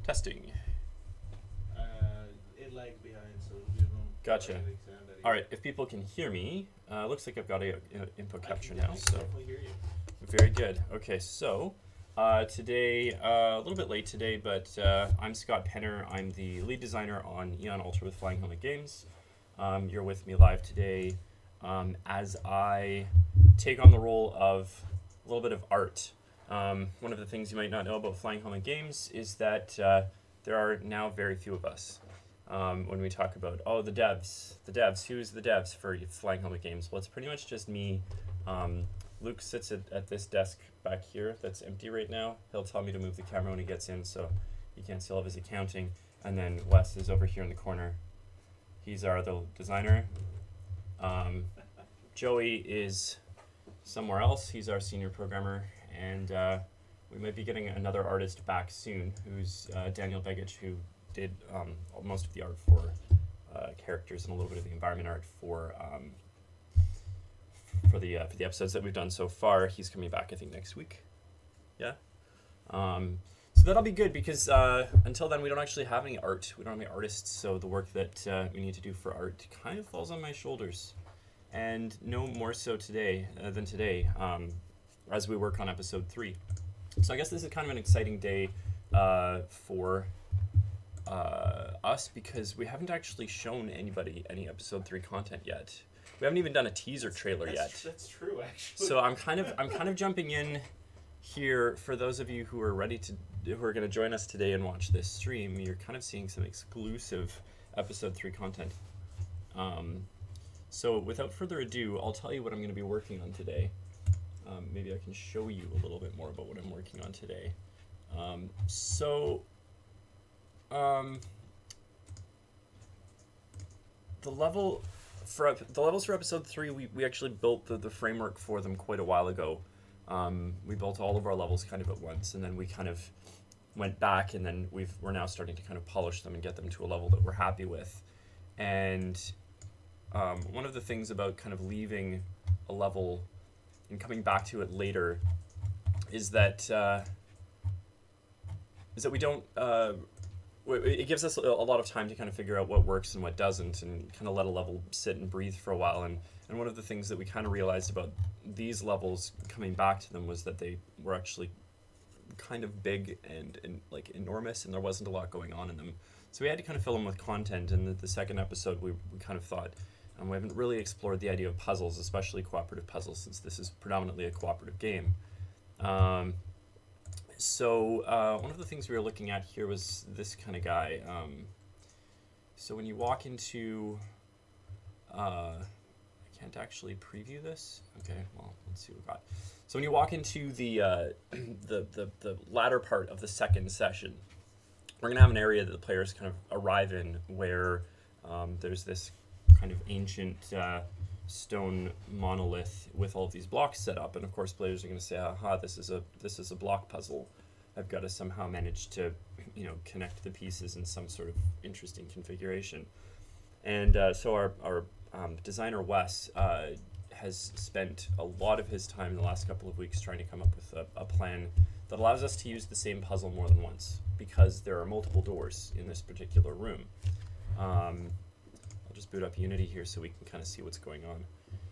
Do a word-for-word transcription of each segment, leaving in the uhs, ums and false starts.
Testing. Uh, it lagged behind, so it'll be a moment. Gotcha. before everything sound any- All right, if people can hear me, uh, looks like I've got a, a input I capture can, now. I can So definitely hear you. very good. Okay, so uh, today uh, a little bit late today, but uh, I'm Scott Penner. I'm the lead designer on Eon Altar with Flying Helmet Games. Um, you're with me live today um, as I take on the role of a little bit of art. Um, one of the things you might not know about Flying Helmet Games is that uh, there are now very few of us. Um, when we talk about, oh, the devs, the devs, who's the devs for Flying Helmet Games? Well, it's pretty much just me. Um, Luke sits at, at this desk back here that's empty right now. He'll tell me to move the camera when he gets in so he can't see all of his accounting. And then Wes is over here in the corner. He's our other designer. Um, Joey is somewhere else. He's our senior programmer. And uh, we might be getting another artist back soon, who's uh, Daniel Begich, who did um, most of the art for uh, characters and a little bit of the environment art for um, for the uh, for the episodes that we've done so far. He's coming back, I think, next week. Yeah. Um, so that'll be good because uh, until then we don't actually have any art. We don't have any artists, so the work that uh, we need to do for art kind of falls on my shoulders, and no more so today uh, than today um, as we work on episode three. So I guess this is kind of an exciting day uh, for. Uh, us because we haven't actually shown anybody any episode three content yet. We haven't even done a teaser trailer that's, yet. That's true, actually. So I'm kind of I'm kind of jumping in here for those of you who are ready to who are going to join us today and watch this stream. You're kind of seeing some exclusive episode three content. Um, so without further ado, I'll tell you what I'm going to be working on today. Um, maybe I can show you a little bit more about what I'm working on today. Um, so. Um, the level for the levels for episode three, we, we actually built the, the framework for them quite a while ago. Um, we built all of our levels kind of at once, and then we kind of went back, and then we've we're now starting to kind of polish them and get them to a level that we're happy with. And um, one of the things about kind of leaving a level and coming back to it later is that uh, is that we don't. Uh, It gives us a lot of time to kind of figure out what works and what doesn't and kind of let a level sit and breathe for a while. And, and one of the things that we kind of realized about these levels coming back to them was that they were actually kind of big and, and like enormous, and there wasn't a lot going on in them. So we had to kind of fill them with content. And the, the second episode, we, we kind of thought, um, we haven't really explored the idea of puzzles, especially cooperative puzzles, since this is predominantly a cooperative game. Um, So uh, one of the things we were looking at here was this kind of guy. Um, so when you walk into, uh, I can't actually preview this. Okay, well, let's see what we got. So when you walk into the, uh, the, the, the latter part of the second session, we're going to have an area that the players kind of arrive in where um, there's this kind of ancient uh, stone monolith with all of these blocks set up, and of course players are going to say, aha, this is a this is a block puzzle. I've got to somehow manage to, you know, connect the pieces in some sort of interesting configuration. And uh, so our, our um, designer Wes uh, has spent a lot of his time in the last couple of weeks trying to come up with a, a plan that allows us to use the same puzzle more than once, because there are multiple doors in this particular room. Um, just boot up Unity here so we can kind of see what's going on.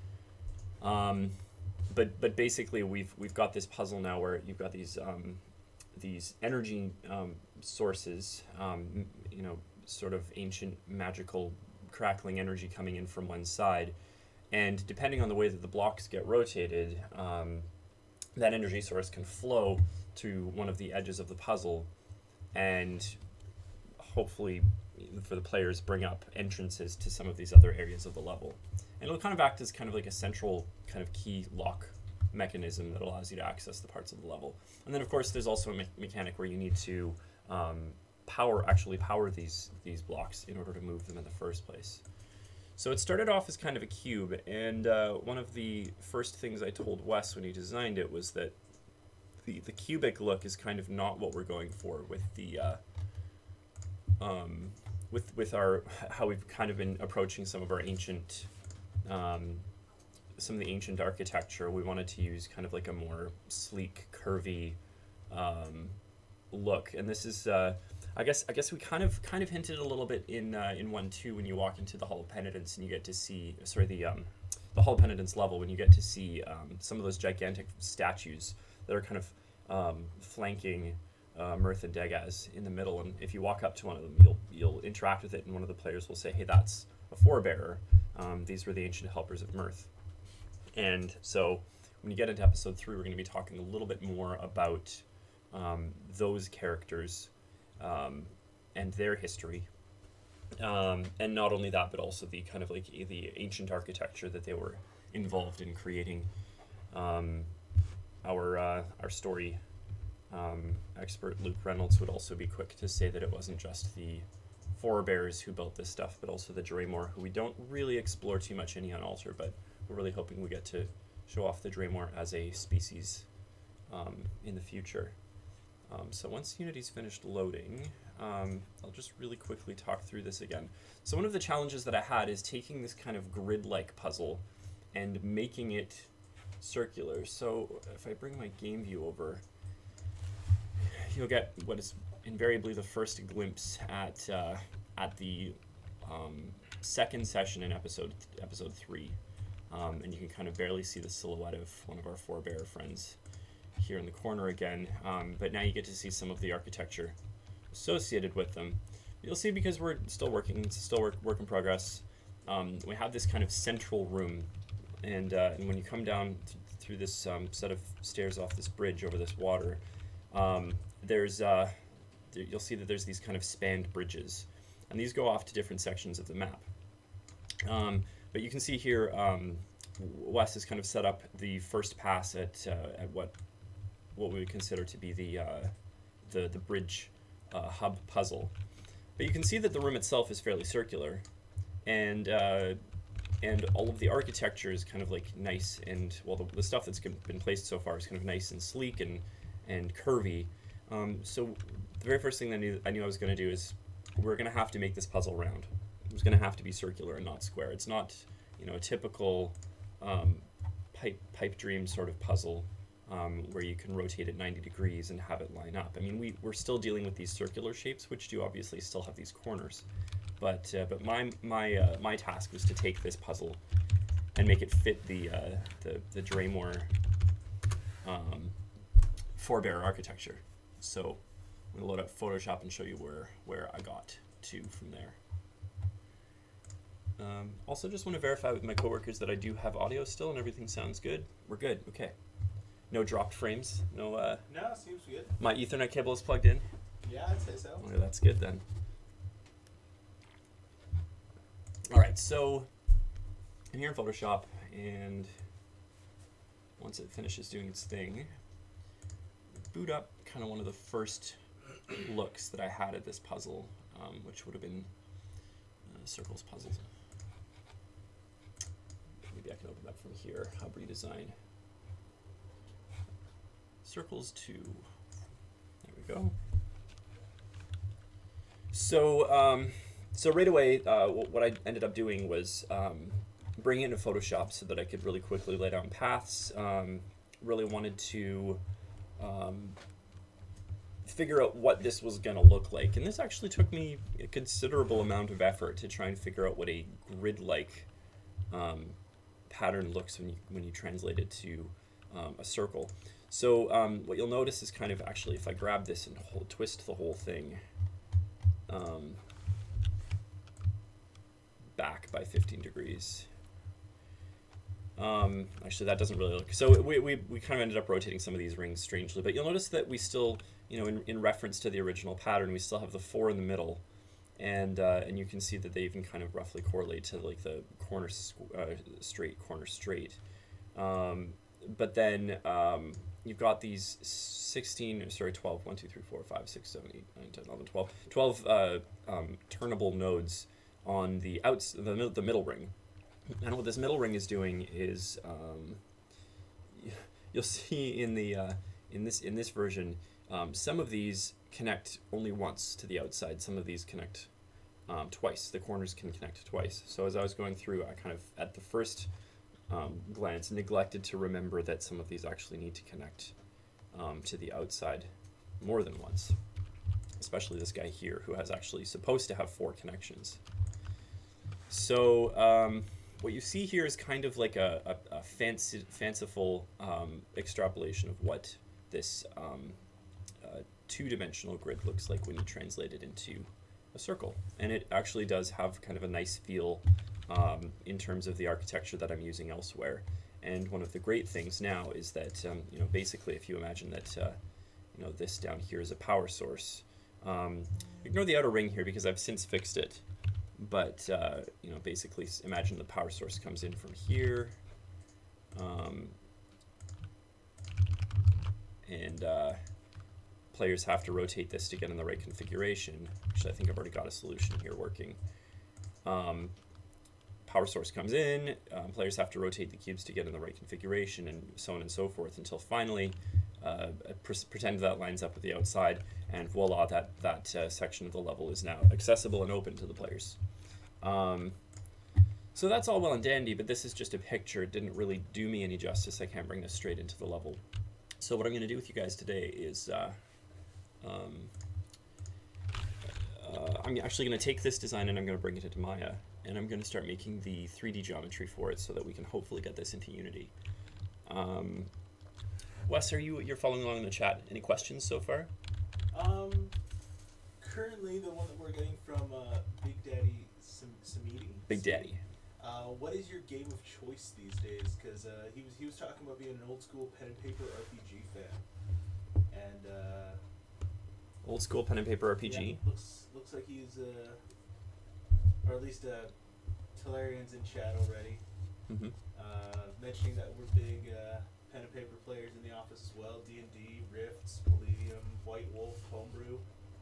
Um, but but basically we've we've got this puzzle now where you've got these um, these energy um, sources, um, you know, sort of ancient magical crackling energy coming in from one side, and depending on the way that the blocks get rotated, um, that energy source can flow to one of the edges of the puzzle, and hopefully for the players bring up entrances to some of these other areas of the level. And it'll kind of act as kind of like a central kind of key lock mechanism that allows you to access the parts of the level. And then of course there's also a me mechanic where you need to um, power, actually power these, these blocks in order to move them in the first place. So it started off as kind of a cube, and uh, one of the first things I told Wes when he designed it was that the, the cubic look is kind of not what we're going for with the uh, um, with with our how we've kind of been approaching some of our ancient um, some of the ancient architecture. We wanted to use kind of like a more sleek, curvy, um, look, and this is uh, I guess I guess we kind of kind of hinted a little bit in uh, in one two when you walk into the Hall of Penitence and you get to see sorry the um, the Hall of Penitence level when you get to see um, some of those gigantic statues that are kind of um, flanking uh, Mirth and Degaz in the middle, and if you walk up to one of them, you'll you'll interact with it, and one of the players will say, "Hey, that's a forebearer. Um, these were the ancient helpers of Mirth." And so when you get into episode three, we're going to be talking a little bit more about um, those characters um, and their history. Um, and not only that, but also the kind of like the ancient architecture that they were involved in creating. Um, our uh, our story um, expert Luke Reynolds would also be quick to say that it wasn't just the forebears who built this stuff, but also the Draymore, who we don't really explore too much in Eon Altar, but we're really hoping we get to show off the Draymore as a species um, in the future. Um, so once Unity's finished loading, um, I'll just really quickly talk through this again. So one of the challenges that I had is taking this kind of grid-like puzzle and making it circular. So if I bring my game view over, you'll get what is invariably the first glimpse at uh, at the um, second session in episode episode three, um, and you can kind of barely see the silhouette of one of our forebear friends here in the corner again. Um, but now you get to see some of the architecture associated with them. You'll see, because we're still working, it's still work work in progress. Um, we have this kind of central room, and uh, and when you come down th through this um, set of stairs off this bridge over this water, um, there's uh, th you'll see that there's these kind of spanned bridges, and these go off to different sections of the map. Um, but you can see here, um, Wes has kind of set up the first pass at uh, at what what we would consider to be the uh, the the bridge uh, hub puzzle. But you can see that the room itself is fairly circular, and uh, and all of the architecture is kind of like nice, and well, the, the stuff that's been placed so far is kind of nice and sleek and and curvy. Um, so the very first thing that I knew I, knew I was going to do is we're going to have to make this puzzle round. It was going to have to be circular and not square. It's not, you know, a typical um, pipe pipe dream sort of puzzle um, where you can rotate it ninety degrees and have it line up. I mean, we we're still dealing with these circular shapes, which do obviously still have these corners. But uh, but my my uh, my task was to take this puzzle and make it fit the uh, the the Draymore um, forebear architecture. So I'm gonna load up Photoshop and show you where where I got to from there. Um, also, just want to verify with my coworkers that I do have audio still and everything sounds good. We're good. Okay. No dropped frames. No. Uh, No, seems good. my Ethernet cable is plugged in. Yeah, I'd say so. Okay, that's good then. All right, so I'm here in Photoshop, and once it finishes doing its thing, boot up kind of one of the first looks that I had at this puzzle, um, which would have been uh, Circles puzzles. Maybe I can open that from here. Hub redesign. Circles two. There we go. So, um, so right away, uh, what I ended up doing was um, bring it into Photoshop so that I could really quickly lay down paths. Um, really wanted to um, figure out what this was going to look like, and this actually took me a considerable amount of effort to try and figure out what a grid-like um, pattern looks when you when you translate it to um, a circle. So um, what you'll notice is kind of actually, if I grab this and hold, twist the whole thing um, back by fifteen degrees. Um, actually, that doesn't really look. So we, we, we kind of ended up rotating some of these rings strangely, but you'll notice that we still, you know, in, in reference to the original pattern, we still have the four in the middle, and uh, and you can see that they even kind of roughly correlate to like the corner uh, straight, corner straight. Um, but then um, you've got these sixteen, sorry, twelve, one, two, three, four, five, six, seven, eight, nine, ten, eleven, twelve, twelve uh, um, turnable nodes on the outs, the, the middle ring. And what this middle ring is doing is, um, you'll see in the uh, in this in this version, um, some of these connect only once to the outside. Some of these connect um, twice. The corners can connect twice. So as I was going through, I kind of at the first um, glance neglected to remember that some of these actually need to connect um, to the outside more than once. Especially this guy here, who has actually supposed to have four connections. So um, what you see here is kind of like a, a, a fancy, fanciful um, extrapolation of what this um, uh, two-dimensional grid looks like when you translate it into a circle. And it actually does have kind of a nice feel um, in terms of the architecture that I'm using elsewhere. And one of the great things now is that, um, you know, basically if you imagine that, uh, you know, this down here is a power source. Um, ignore the outer ring here because I've since fixed it. But, uh, you know, basically imagine the power source comes in from here. Um, and uh, players have to rotate this to get in the right configuration. Actually, I think I've already got a solution here working. Um, power source comes in, um, players have to rotate the cubes to get in the right configuration, and so on and so forth, until finally uh, pre pretend that lines up with the outside, and voila, that, that uh, section of the level is now accessible and open to the players. Um, so that's all well and dandy, but this is just a picture. It didn't really do me any justice. I can't bring this straight into the level. So what I'm going to do with you guys today is uh, um, uh, I'm actually going to take this design and I'm going to bring it into Maya, and I'm going to start making the three D geometry for it so that we can hopefully get this into Unity. Um, Wes, are you you're following along in the chat? Any questions so far? Um, currently the one that we're getting from uh, Big Daddy Sam Samidi. Big Daddy. Uh, what is your game of choice these days? Because uh, he was he was talking about being an old school pen and paper R P G fan, and uh, Old school pen and paper R P G. yeah, looks looks like he's uh, or at least uh, Talarian's in chat already. Mm-hmm. Uh, mentioning that we're big uh, pen and paper players in the office as well. D and D, Rifts, Palladium, White Wolf, Homebrew.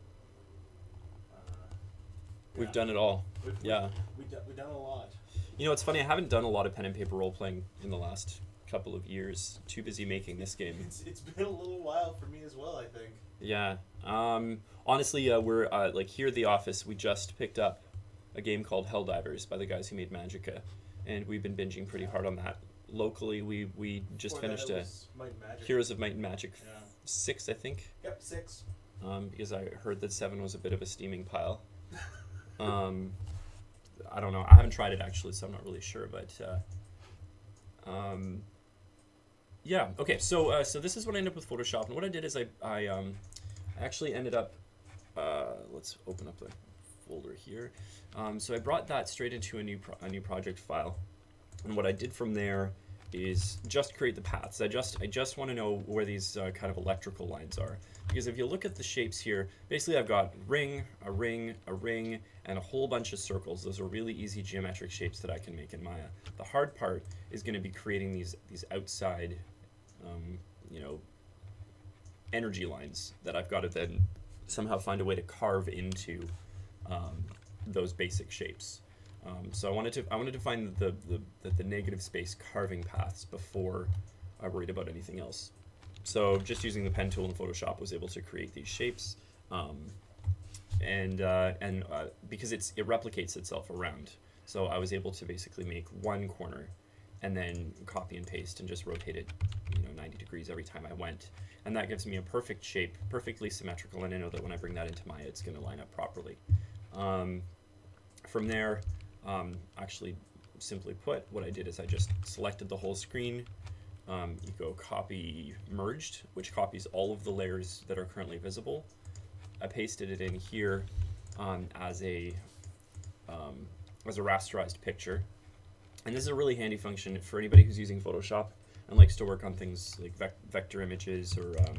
Uh, We've yeah. done it all. We've, Yeah. We've, we've, we've done a lot. You know, it's funny, I haven't done a lot of pen and paper role-playing in the last couple of years. Too busy making this game. It's, it's been a little while for me as well, I think. Yeah. Um, honestly, uh, we're, uh, like, here at the office, we just picked up a game called Helldivers by the guys who made Magicka, and we've been binging pretty hard on that. Locally, we, we just Before finished that, it a was Might and Magic. Heroes of Might and Magic Yeah. six, I think, Yep, six. um, because I heard that seven was a bit of a steaming pile. Um, I don't know. I haven't tried it actually, so I'm not really sure. But uh, um, yeah, okay. So uh, so this is what I ended up with Photoshop, and what I did is I I um, actually ended up. Uh, let's open up the folder here. Um, so I brought that straight into a new pro a new project file, and what I did from there is just create the paths. I just I just want to know where these uh, kind of electrical lines are, because if you look at the shapes here, basically I've got ring, a ring, a ring, and a whole bunch of circles. Those are really easy geometric shapes that I can make in Maya. The hard part is going to be creating these these outside, um, you know, energy lines that I've got to then somehow find a way to carve into um, those basic shapes. Um, so I wanted to I wanted to find the, the, the, the negative space carving paths before I worried about anything else. So just using the pen tool in Photoshop was able to create these shapes, um, and uh, and uh, because it's it replicates itself around. So I was able to basically make one corner, and then copy and paste and just rotate it, you know, ninety degrees every time I went, and that gives me a perfect shape, perfectly symmetrical, and I know that when I bring that into Maya, it's going to line up properly. Um, from there. Um, actually, simply put, what I did is I just selected the whole screen. Um, you go copy merged, which copies all of the layers that are currently visible. I pasted it in here um, as a um, as a rasterized picture, and this is a really handy function for anybody who's using Photoshop and likes to work on things like vec vector images or um,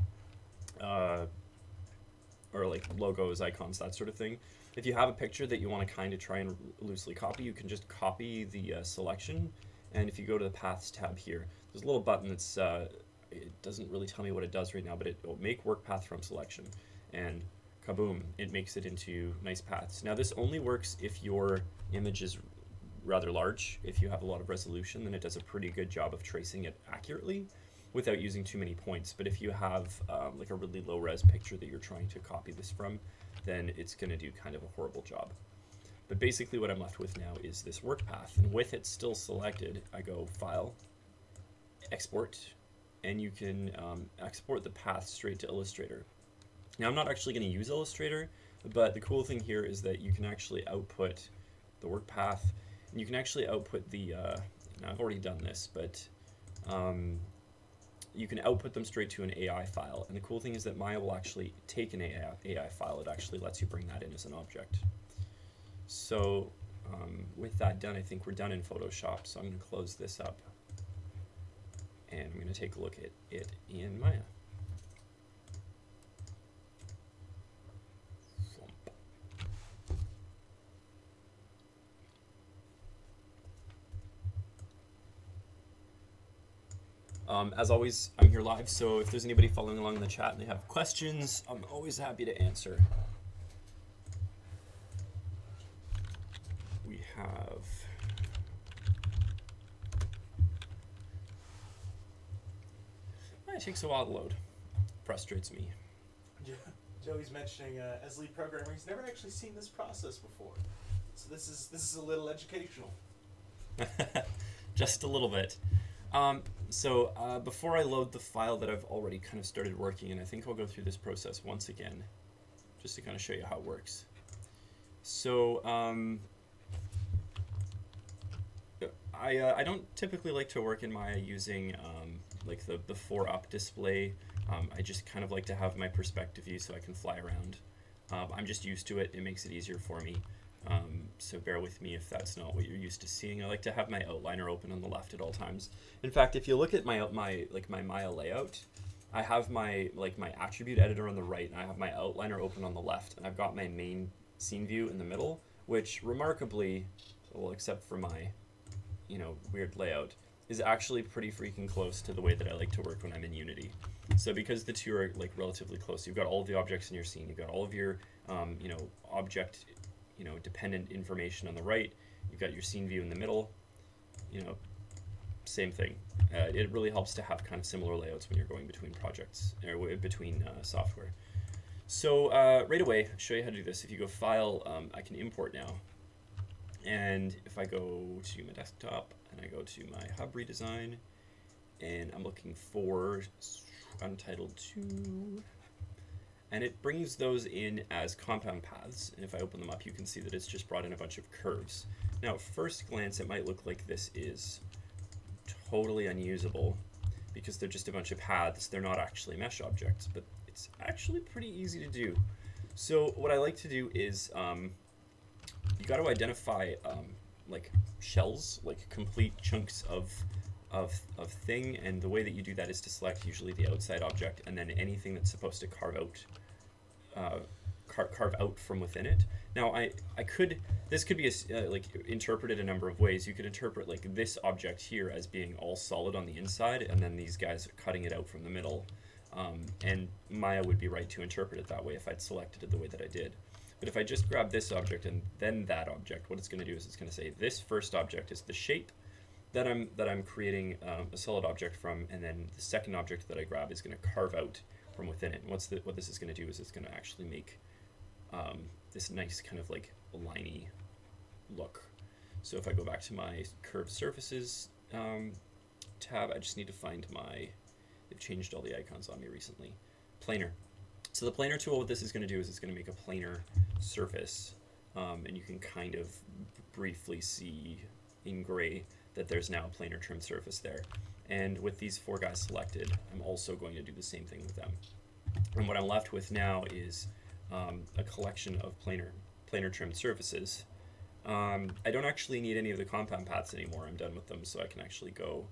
uh, or like logos, icons, that sort of thing. If you have a picture that you want to kind of try and loosely copy, you can just copy the uh, selection, and if you go to the Paths tab here, there's a little button that's, uh, it doesn't really tell me what it does right now, but it will make work path from selection, and kaboom, it makes it into nice paths. Now this only works if your image is rather large. If you have a lot of resolution, then it does a pretty good job of tracing it accurately without using too many points. But if you have um, like a really low res picture that you're trying to copy this from, then it's going to do kind of a horrible job. But basically what I'm left with now is this work path, and with it still selected, I go File, Export, and you can um, export the path straight to Illustrator. Now I'm not actually going to use Illustrator, but the cool thing here is that you can actually output the work path, and you can actually output the, uh, now I've already done this, but um, you can output them straight to an A I file. And the cool thing is that Maya will actually take an A I, A I file. It actually lets you bring that in as an object. So um, with that done, I think we're done in Photoshop. So I'm going to close this up, and I'm going to take a look at it in Maya. Um, as always, I'm here live, so if there's anybody following along in the chat and they have questions, I'm always happy to answer. We have... It takes a while to load. Frustrates me. Joey's mentioning, uh, as lead programmer, he's never actually seen this process before. So this is, this is a little educational. Just a little bit. Um, so uh, before I load the file that I've already kind of started working in, I think I'll go through this process once again, just to kind of show you how it works. So um, I, uh, I don't typically like to work in Maya using um, like the, the four up display. Um, I just kind of like to have my perspective view so I can fly around. Um, I'm just used to it. It makes it easier for me. Um, so bear with me if that's not what you're used to seeing. I like to have my outliner open on the left at all times. In fact, if you look at my my like my Maya layout, I have my like my attribute editor on the right, and I have my outliner open on the left, and I've got my main scene view in the middle, which remarkably, well, except for my, you know, weird layout, is actually pretty freaking close to the way that I like to work when I'm in Unity. So because the two are like relatively close, you've got all of the objects in your scene, you've got all of your, um, you know, object, you know, dependent information on the right, you've got your scene view in the middle, you know, same thing. Uh, it really helps to have kind of similar layouts when you're going between projects, or between uh, software. So uh, right away, I'll show you how to do this. If you go File, um, I can import now. And if I go to my desktop, and I go to my hub redesign, and I'm looking for Untitled two, and it brings those in as compound paths. And if I open them up, you can see that it's just brought in a bunch of curves. Now, at first glance, it might look like this is totally unusable because they're just a bunch of paths. They're not actually mesh objects, but it's actually pretty easy to do. So what I like to do is um, you got to identify um, like shells, like complete chunks of Of, of thing, and the way that you do that is to select usually the outside object and then anything that's supposed to carve out uh, car carve out from within it. Now I, I could, this could be a, uh, like interpreted a number of ways. You could interpret like this object here as being all solid on the inside, and then these guys are cutting it out from the middle, um, and Maya would be right to interpret it that way if I'd selected it the way that I did. But if I just grab this object and then that object, what it's going to do is it's going to say this first object is the shape that I'm that I'm creating um, a solid object from, and then the second object that I grab is going to carve out from within it. And what's the, what this is going to do is it's going to actually make um, this nice kind of like liney look. So if I go back to my curved surfaces um, tab, I just need to find my, they've changed all the icons on me recently, planar. So the planar tool, what this is going to do is it's going to make a planar surface, um, and you can kind of briefly see in gray that there's now a planar trim surface there. And with these four guys selected, I'm also going to do the same thing with them. And what I'm left with now is um, a collection of planar, planar trimmed surfaces. Um, I don't actually need any of the compound paths anymore. I'm done with them, so I can actually go,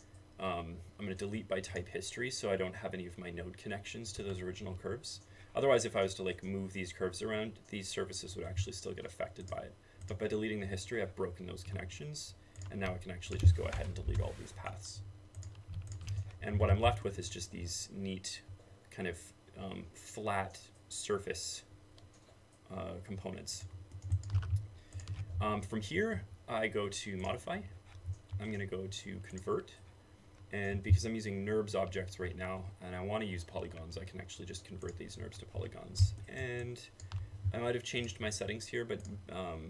um, I'm going to delete by type history so I don't have any of my node connections to those original curves. Otherwise, if I was to like move these curves around, these surfaces would actually still get affected by it. But by deleting the history, I've broken those connections. And now I can actually just go ahead and delete all these paths. And what I'm left with is just these neat kind of um, flat surface uh, components. Um, from here, I go to Modify. I'm going to go to Convert. And because I'm using NURBS objects right now, and I want to use polygons, I can actually just convert these NURBS to polygons. And I might have changed my settings here, but um,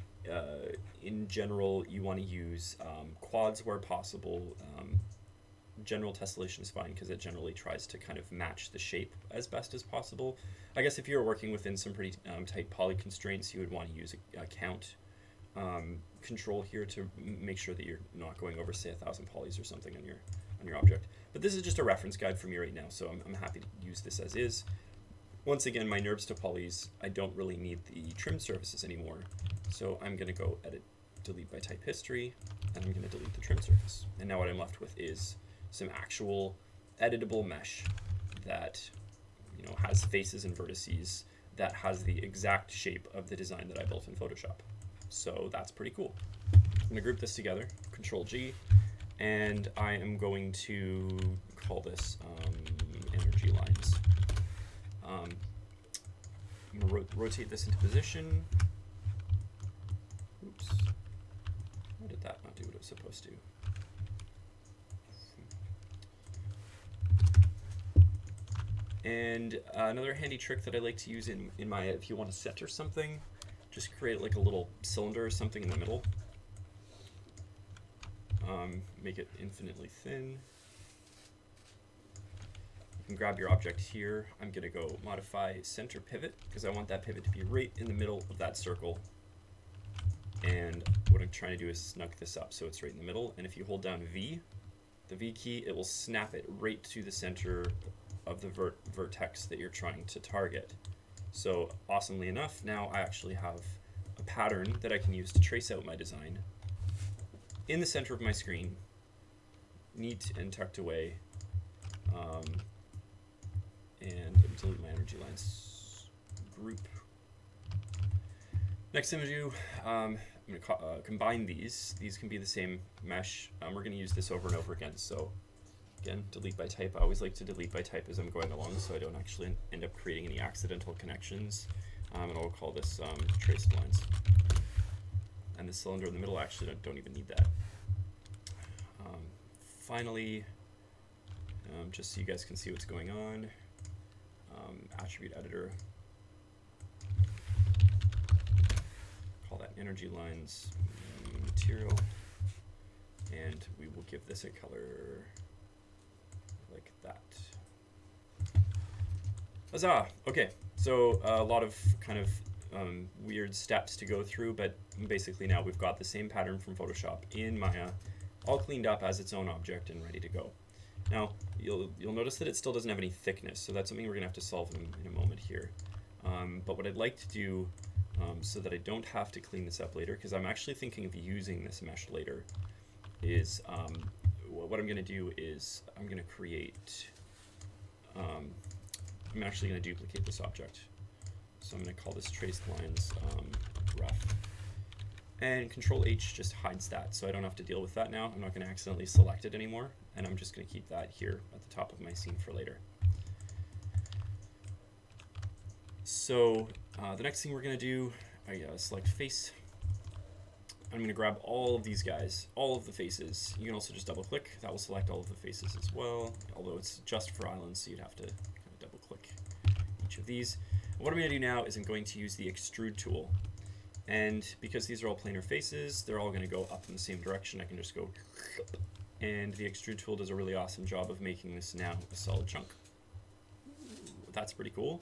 Uh, in general, you want to use um, quads where possible, um, general tessellation is fine because it generally tries to kind of match the shape as best as possible. I guess if you're working within some pretty um, tight poly constraints, you would want to use a, a count um, control here to m make sure that you're not going over, say, a thousand polys or something on your on your object. But this is just a reference guide for me right now, so I'm, I'm happy to use this as is. Once again, my N U R Bs to polys, I don't really need the trim surfaces anymore, so I'm going to go edit, delete by type history, and I'm going to delete the trim surface. And now what I'm left with is some actual editable mesh that, you know, has faces and vertices, that has the exact shape of the design that I built in Photoshop. So that's pretty cool. I'm going to group this together, Control G, and I am going to call this um, energy lines. Um, I'm going to ro rotate this into position. Oops. Why did that not do what it was supposed to? And uh, another handy trick that I like to use in, in my, if you want to center something, just create like a little cylinder or something in the middle. Um, make it infinitely thin. You can grab your object here. I'm going to go modify center pivot because I want that pivot to be right in the middle of that circle. And what I'm trying to do is snug this up so it's right in the middle. And if you hold down V, the V key, it will snap it right to the center of the vert vertex that you're trying to target. So awesomely enough, now I actually have a pattern that I can use to trace out my design in the center of my screen, neat and tucked away. Um, and delete my energy lines group. Next thing I'm going to do, um, I'm going to uh, combine these. These can be the same mesh. Um, we're going to use this over and over again. So again, delete by type. I always like to delete by type as I'm going along so I don't actually end up creating any accidental connections. Um, and I'll call this um, traced lines. And the cylinder in the middle, actually don't, don't even need that. Um, finally, um, just so you guys can see what's going on, um, attribute editor. Call that energy lines material. And we will give this a color like that. Huzzah! Okay, so uh, a lot of kind of um, weird steps to go through, but basically now we've got the same pattern from Photoshop in Maya, all cleaned up as its own object and ready to go. Now, you'll, you'll notice that it still doesn't have any thickness, so that's something we're going to have to solve in, in a moment here. Um, but what I'd like to do, um, so that I don't have to clean this up later, because I'm actually thinking of using this mesh later, is um, what I'm going to do is I'm going to create, um, I'm actually going to duplicate this object. So I'm going to call this traced lines um, ref. And Control H just hides that, so I don't have to deal with that now. I'm not going to accidentally select it anymore, and I'm just going to keep that here at the top of my scene for later. So uh, the next thing we're going to do, I uh, select face. I'm going to grab all of these guys, all of the faces. You can also just double click. That will select all of the faces as well, although it's just for islands, so you'd have to kind of double click each of these. What I'm going to do now is I'm going to use the extrude tool. And because these are all planar faces, they're all going to go up in the same direction. I can just go, and the extrude tool does a really awesome job of making this now a solid chunk. That's pretty cool.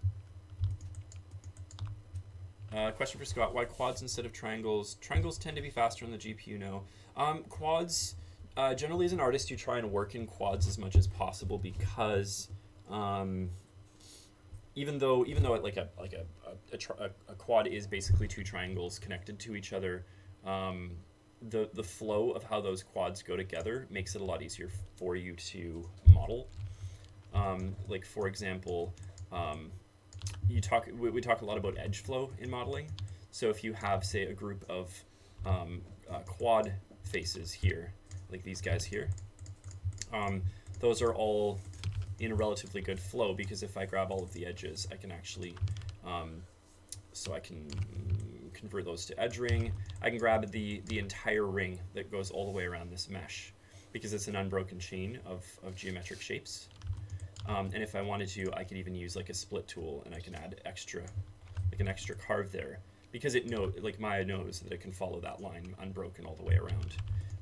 Uh, question for Scott, why quads instead of triangles? Triangles tend to be faster on the G P U now. Um, quads, uh, generally as an artist, you try and work in quads as much as possible because um, even though even though it, like a like a a, a a quad is basically two triangles connected to each other, um, the the flow of how those quads go together makes it a lot easier for you to model. Um, like for example, um, you talk we, we talk a lot about edge flow in modeling. So if you have, say, a group of um, uh, quad faces here, like these guys here, um, those are all in a relatively good flow because if I grab all of the edges, I can actually, um, so I can convert those to edge ring. I can grab the, the entire ring that goes all the way around this mesh because it's an unbroken chain of, of geometric shapes. Um, and if I wanted to, I could even use like a split tool and I can add extra, like an extra carve there because it know, like Maya knows that it can follow that line unbroken all the way around.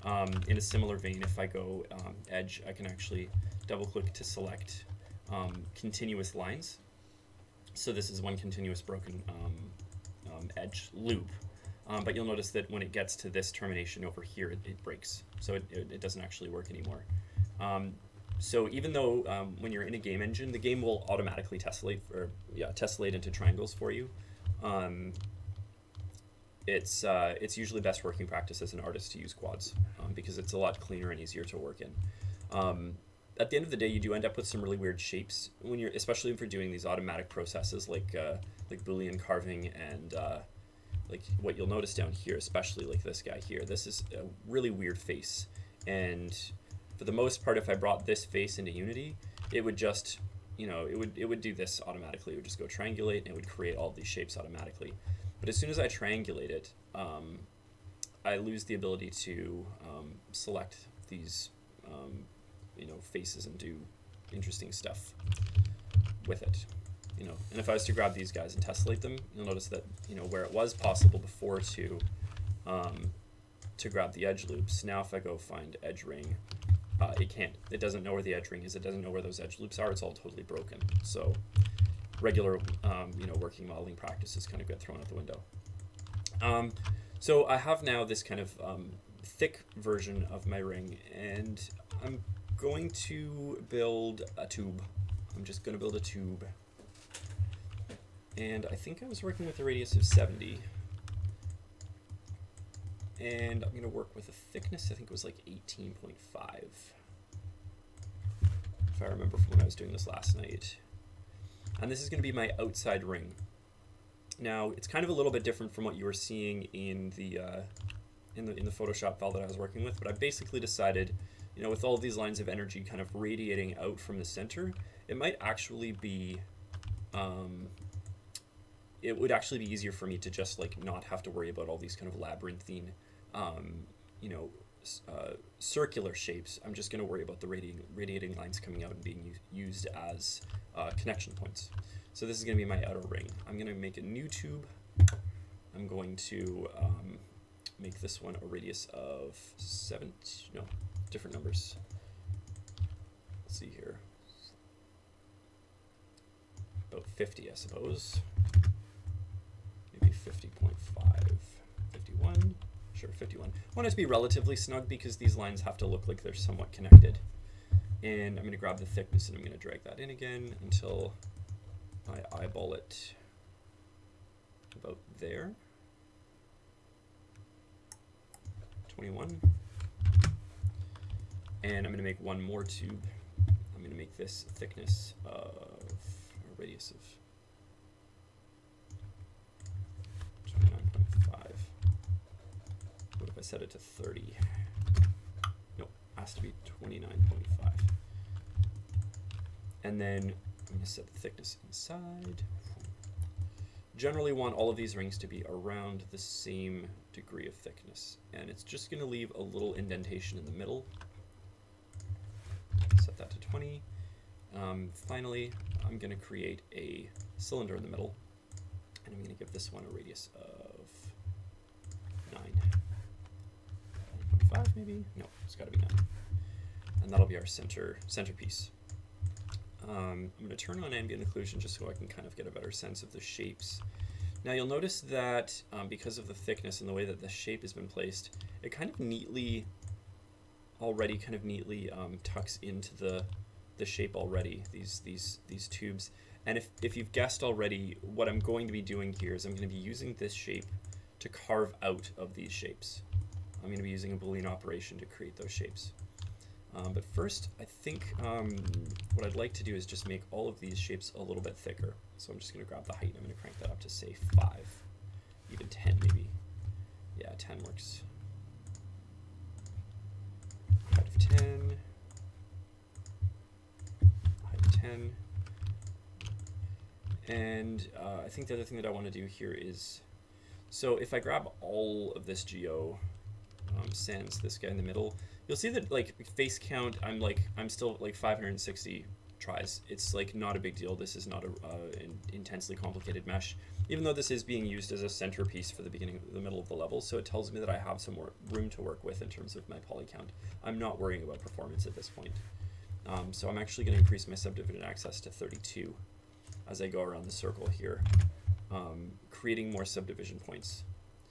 Um, in a similar vein, if I go um, edge, I can actually double click to select um, continuous lines. So this is one continuous broken um, um, edge loop. Um, but you'll notice that when it gets to this termination over here, it, it breaks. So it, it, it doesn't actually work anymore. Um, so even though um, when you're in a game engine, the game will automatically tessellate, or yeah, tessellate into triangles for you. Um, it's uh, it's usually best working practice as an artist to use quads um, because it's a lot cleaner and easier to work in. Um, at the end of the day, you do end up with some really weird shapes when you're, especially if you're doing these automatic processes like uh, like Boolean carving and uh, like what you'll notice down here, especially like this guy here. This is a really weird face, and for the most part, if I brought this face into Unity, it would just, you know, it would it would do this automatically. It would just go triangulate, and it would create all of these shapes automatically. But as soon as I triangulate it, um, I lose the ability to um, select these, um, you know, faces and do interesting stuff with it. You know, and if I was to grab these guys and tessellate them, you'll notice that, you know, where it was possible before to um, to grab the edge loops, now if I go find edge ring, uh, it can't. It doesn't know where the edge ring is. It doesn't know where those edge loops are. It's all totally broken. So regular, um, you know, working modeling practices kind of get thrown out the window. Um, so I have now this kind of um, thick version of my ring, and I'm going to build a tube. I'm just going to build a tube. And I think I was working with a radius of seventy. And I'm going to work with a thickness, I think it was like eighteen point five. If I remember from when I was doing this last night. And this is going to be my outside ring. Now, it's kind of a little bit different from what you were seeing in the, uh, in the, in the Photoshop file that I was working with, but I basically decided, you know, with all of these lines of energy kind of radiating out from the center, it might actually be... Um, it would actually be easier for me to just like not have to worry about all these kind of labyrinthine, um, you know, uh, circular shapes. I'm just going to worry about the radiating, radiating lines coming out and being used as uh, connection points. So this is going to be my outer ring. I'm going to make a new tube. I'm going to um, make this one a radius of seven, no, different numbers. Let's see here. About fifty, I suppose. Maybe fifty point five, fifty-one, sure, fifty-one. I want it to be relatively snug because these lines have to look like they're somewhat connected. And I'm going to grab the thickness and I'm going to drag that in again until I eyeball it about there. twenty-one. And I'm going to make one more tube. I'm going to make this thickness of a radius of twenty-nine point five. What if I set it to thirty? Nope, it has to be twenty-nine point five. And then I'm going to set the thickness inside. Generally want all of these rings to be around the same degree of thickness. And it's just going to leave a little indentation in the middle. Set that to twenty. Um, finally, I'm going to create a cylinder in the middle. And I'm going to give this one a radius of nine. nine point five maybe? No, it's got to be nine. And that'll be our center centerpiece. Um, I'm going to turn on ambient occlusion just so I can kind of get a better sense of the shapes. Now you'll notice that um, because of the thickness and the way that the shape has been placed, it kind of neatly, already kind of neatly um, tucks into the the shape already, these these these tubes. And if, if you've guessed already, what I'm going to be doing here is I'm going to be using this shape to carve out of these shapes. I'm going to be using a Boolean operation to create those shapes. Um, but first, I think um, what I'd like to do is just make all of these shapes a little bit thicker. So I'm just going to grab the height and I'm going to crank that up to, say, five, even ten maybe. Yeah, ten works. Height of ten. Height of ten. And uh, I think the other thing that I want to do here is, so if I grab all of this geo, um, sans this guy in the middle, you'll see that like face count, I'm like I'm still like five hundred sixty tries. It's like not a big deal. This is not a uh, in, intensely complicated mesh, even though this is being used as a centerpiece for the beginning, the middle of the level. So it tells me that I have some more room to work with in terms of my poly count. I'm not worrying about performance at this point. Um, so I'm actually going to increase my subdivision access to thirty-two as I go around the circle here, um, creating more subdivision points.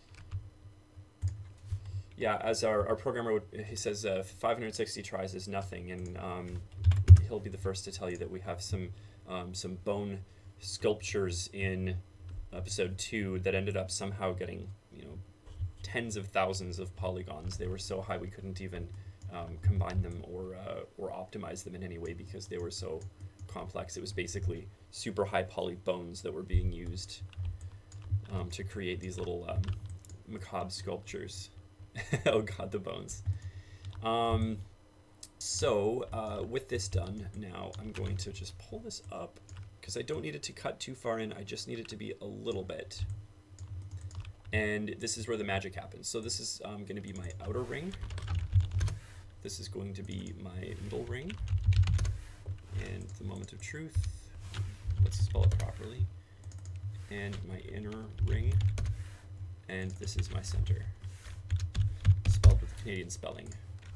Yeah, as our, our programmer, would, he says uh, five hundred sixty tries is nothing, and um, he'll be the first to tell you that we have some um, some bone sculptures in episode two that ended up somehow getting, you know, tens of thousands of polygons. They were so high we couldn't even um, combine them or uh, or optimize them in any way because they were so complex. It was basically super high poly bones that were being used um, to create these little um, macabre sculptures. Oh god, the bones. Um, so uh, with this done now, I'm going to just pull this up because I don't need it to cut too far in. I just need it to be a little bit. And this is where the magic happens. So this is um, going to be my outer ring. This is going to be my middle ring. And the moment of truth. Let's spell it properly. And my inner ring. And this is my center. Spelled with Canadian spelling.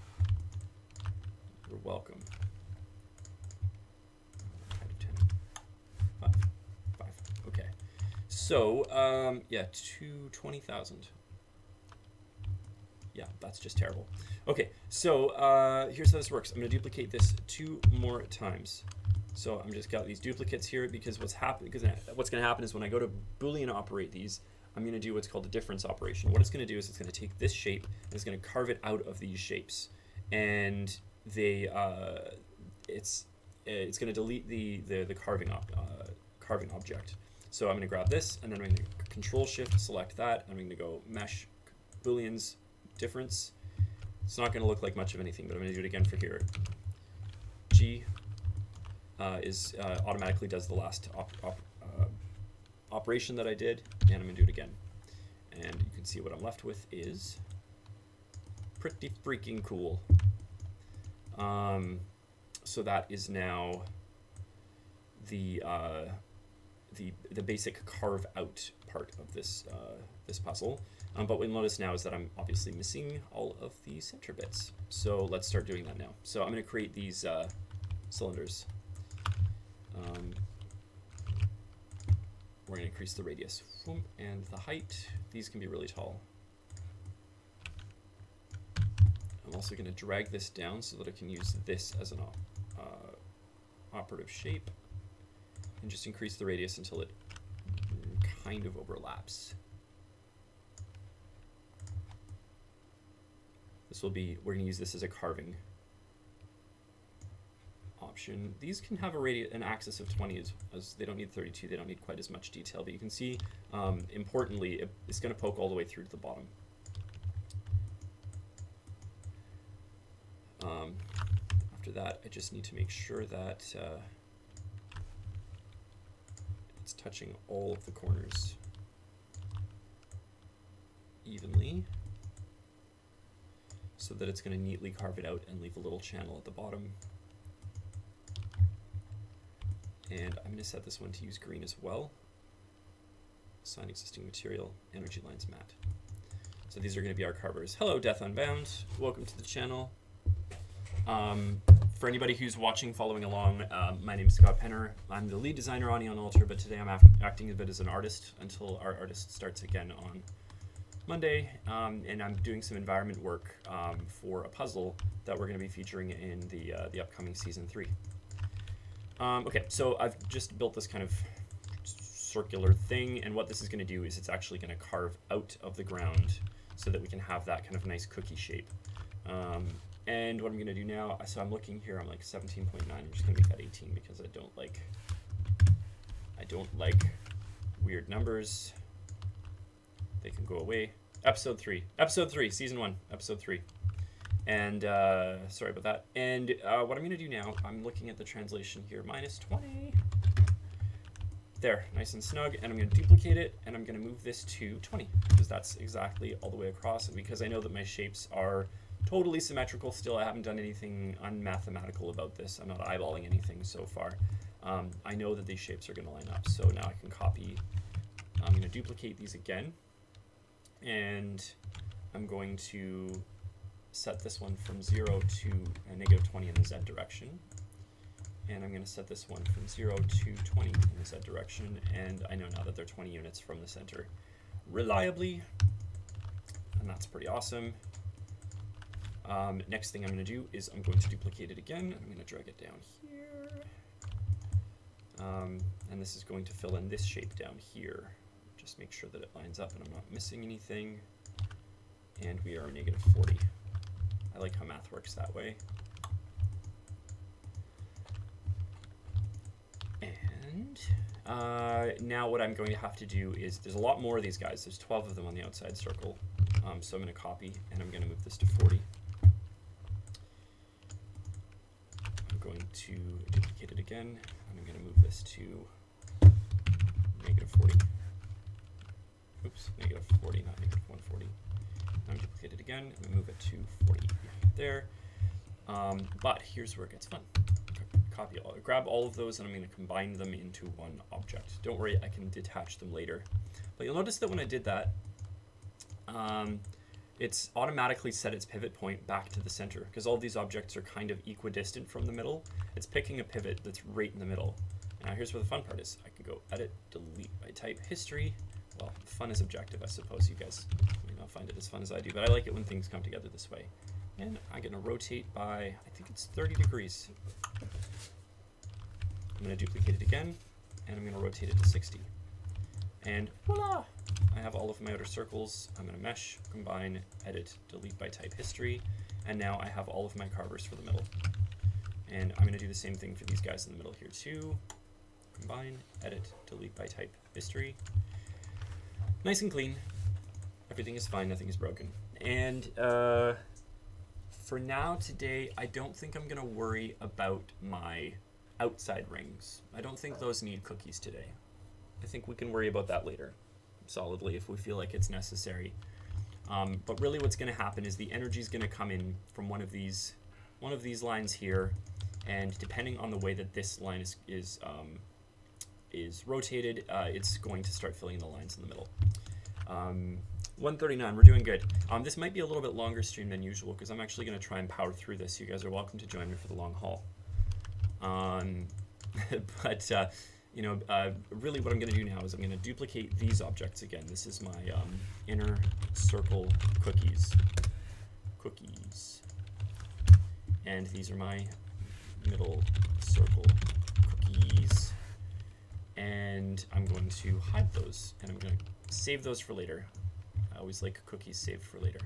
You're welcome. Five. Five. Okay. So, um, yeah, two twenty thousand. Yeah, that's just terrible. Okay, so uh, here's how this works. I'm going to duplicate this two more times. So I'm just got these duplicates here because what's happening? Because what's going to happen is when I go to Boolean operate these, I'm going to do what's called a difference operation. What it's going to do is it's going to take this shape and it's going to carve it out of these shapes, and they uh, it's it's going to delete the the, the carving op, uh, carving object. So I'm going to grab this and then I'm going to Control Shift select that. I'm going to go Mesh Booleans difference. It's not going to look like much of anything, but I'm going to do it again for here. G uh, is uh, automatically does the last op, op, uh, operation that I did, and I'm going to do it again. And you can see what I'm left with is pretty freaking cool. Um, so that is now the uh, the the basic carve out part of this uh, this puzzle. Um, but what you'll notice now is that I'm obviously missing all of the center bits. So let's start doing that now. So I'm going to create these uh, cylinders. Um, we're going to increase the radius and the height. These can be really tall. I'm also going to drag this down so that I can use this as an op uh, operative shape and just increase the radius until it kind of overlaps. This will be, we're going to use this as a carving option. These can have a radius, an axis of twenty as, as they don't need thirty-two, they don't need quite as much detail, but you can see, um, importantly, it, it's going to poke all the way through to the bottom. Um, after that, I just need to make sure that uh, it's touching all of the corners evenly, so that it's going to neatly carve it out and leave a little channel at the bottom. And I'm going to set this one to use green as well. Assign existing material, energy lines matte. So these are going to be our carvers. Hello, Death Unbound. Welcome to the channel. Um, for anybody who's watching, following along, um, my name is Scott Penner. I'm the lead designer on Eon Altar, but today I'm act acting a bit as an artist until our artist starts again on Monday, um, and I'm doing some environment work um, for a puzzle that we're going to be featuring in the uh, the upcoming season three. Um, okay, so I've just built this kind of circular thing, and what this is going to do is it's actually going to carve out of the ground so that we can have that kind of nice cookie shape. Um, and what I'm going to do now, so I'm looking here, I'm like seventeen point nine. I'm just going to make that eighteen because I don't like I don't like weird numbers. They can go away. Episode three. Episode three. Season one. Episode three. And uh, sorry about that. And uh, what I'm going to do now, I'm looking at the translation here. minus twenty. There. Nice and snug. And I'm going to duplicate it. And I'm going to move this to twenty. Because that's exactly all the way across. And because I know that my shapes are totally symmetrical still. I haven't done anything unmathematical about this. I'm not eyeballing anything so far. Um, I know that these shapes are going to line up, so now I can copy. I'm going to duplicate these again, and I'm going to set this one from zero to a negative twenty in the z direction, and I'm going to set this one from zero to twenty in the z direction, and I know now that they're twenty units from the center reliably, and that's pretty awesome. Um, next thing I'm going to do is I'm going to duplicate it again. I'm going to drag it down here. Um, and this is going to fill in this shape down here. Just make sure that it lines up and I'm not missing anything. And we are negative forty. I like how math works that way. And uh, now what I'm going to have to do is, there's a lot more of these guys. There's twelve of them on the outside circle. Um, so I'm going to copy and I'm going to move this to forty. I'm going to duplicate it again, and I'm going to move this to negative forty. Oops, negative forty, not negative one forty. Now I'm duplicate it again, and move it to forty there. Um, but here's where it gets fun. Copy all, grab all of those, and I'm going to combine them into one object. Don't worry, I can detach them later. But you'll notice that when I did that, um, it's automatically set its pivot point back to the center, because all these objects are kind of equidistant from the middle. It's picking a pivot that's right in the middle. Now here's where the fun part is. I can go edit, delete by type, history. Well, fun is objective, I suppose. You guys may not find it as fun as I do, but I like it when things come together this way. And I'm going to rotate by, I think it's thirty degrees. I'm going to duplicate it again, and I'm going to rotate it to sixty. And voila! I have all of my outer circles. I'm going to mesh, combine, edit, delete by type, history, and now I have all of my carvers for the middle. And I'm going to do the same thing for these guys in the middle here too. Combine, edit, delete by type, history. Nice and clean. Everything is fine, nothing is broken. And uh, for now today, I don't think I'm going to worry about my outside rings. I don't think those need cookies today. I think we can worry about that later, solidly, if we feel like it's necessary. Um, but really what's going to happen is the energy is going to come in from one of these one of these lines here, and depending on the way that this line is, is, um, is rotated, uh, it's going to start filling the lines in the middle. Um, one thirty-nine, we're doing good. Um, this might be a little bit longer stream than usual, because I'm actually going to try and power through this. You guys are welcome to join me for the long haul. Um, but, uh, you know, uh, really what I'm going to do now is I'm going to duplicate these objects again. This is my um, inner circle cookies. Cookies. And these are my middle circle cookies. And I'm going to hide those, and I'm going to save those for later. I always like cookies saved for later.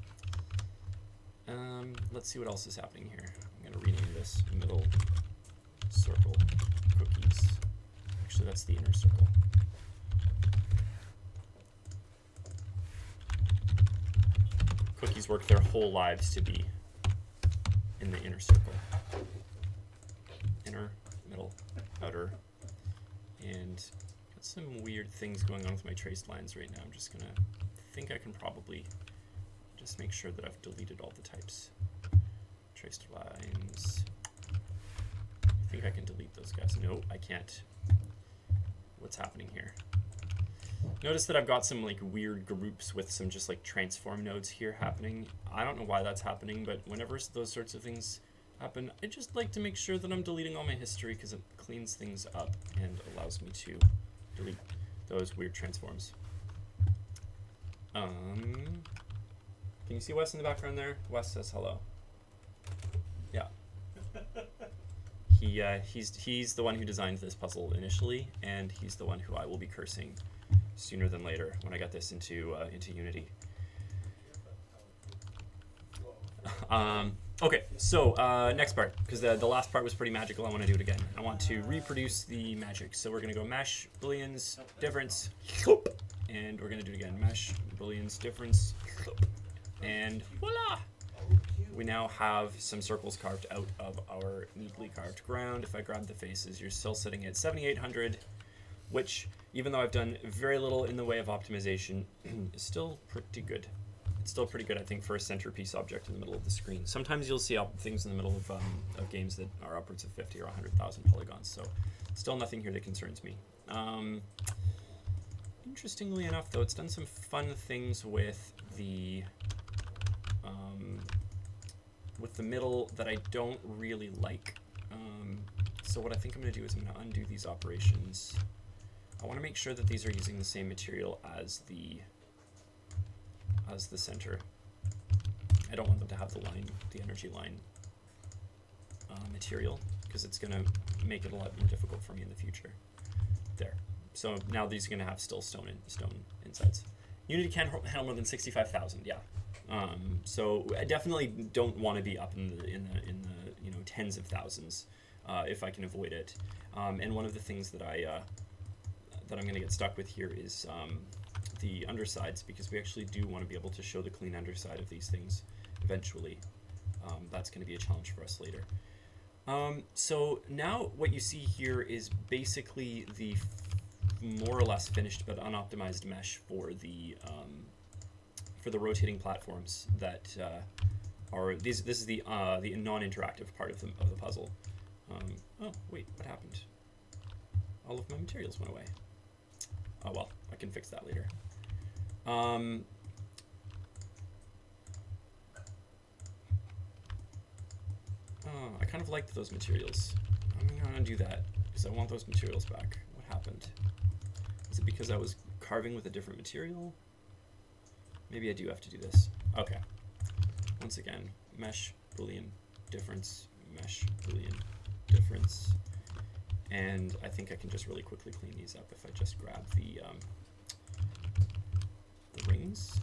Um, let's see what else is happening here. I'm going to rename this middle circle cookies. Actually, that's the inner circle. Cookies work their whole lives to be in the inner circle. Inner, middle, outer. And got some weird things going on with my traced lines right now. I'm just gonna think I can probably just make sure that I've deleted all the types. Traced lines. I think I can delete those guys. No, I can't. What's happening here? Notice that I've got some like weird groups with some just like transform nodes here happening. I don't know why that's happening, but whenever those sorts of things happen, I just like to make sure that I'm deleting all my history, because it cleans things up and allows me to delete those weird transforms. Um, can you see Wes in the background there? Wes says hello. Yeah. He, uh, he's, he's the one who designed this puzzle initially, and he's the one who I will be cursing sooner than later when I get this into, uh, into Unity. Um, okay, so uh, next part, because the, the last part was pretty magical. I want to do it again. I want to reproduce the magic. So we're going to go mesh, booleans, difference, and we're going to do it again. Mesh, booleans, difference, and voila! We now have some circles carved out of our neatly carved ground. If I grab the faces, you're still sitting at seventy-eight hundred, which, even though I've done very little in the way of optimization, is still pretty good. still pretty good, I think, for a centerpiece object in the middle of the screen. Sometimes you'll see up things in the middle of, um, of games that are upwards of fifty or one hundred thousand polygons, so still nothing here that concerns me. Um, interestingly enough, though, it's done some fun things with the um, with the middle that I don't really like. Um, so what I think I'm going to do is I'm going to undo these operations. I want to make sure that these are using the same material as the as the center. I don't want them to have the line, the energy line uh, material, because it's going to make it a lot more difficult for me in the future. There. So now these are going to have still stone in, stone insides. Unity can handle more than sixty-five thousand. Yeah. Um, so I definitely don't want to be up in the in the in the you know tens of thousands uh, if I can avoid it. Um, and one of the things that I uh, that I'm going to get stuck with here is um, the undersides, because we actually do want to be able to show the clean underside of these things eventually. Um, that's going to be a challenge for us later. Um, so now what you see here is basically the more or less finished but unoptimized mesh for the um, for the rotating platforms that uh, are these. This is the uh, the non-interactive part of the of the puzzle. Um, oh wait, what happened? All of my materials went away. Oh well, I can fix that later. Um, oh, I kind of liked those materials. I'm gonna undo that because I want those materials back. What happened? Is it because I was carving with a different material? Maybe I do have to do this. Okay. Once again, mesh, boolean, difference, mesh, boolean, difference. And I think I can just really quickly clean these up if I just grab the, um, the rings.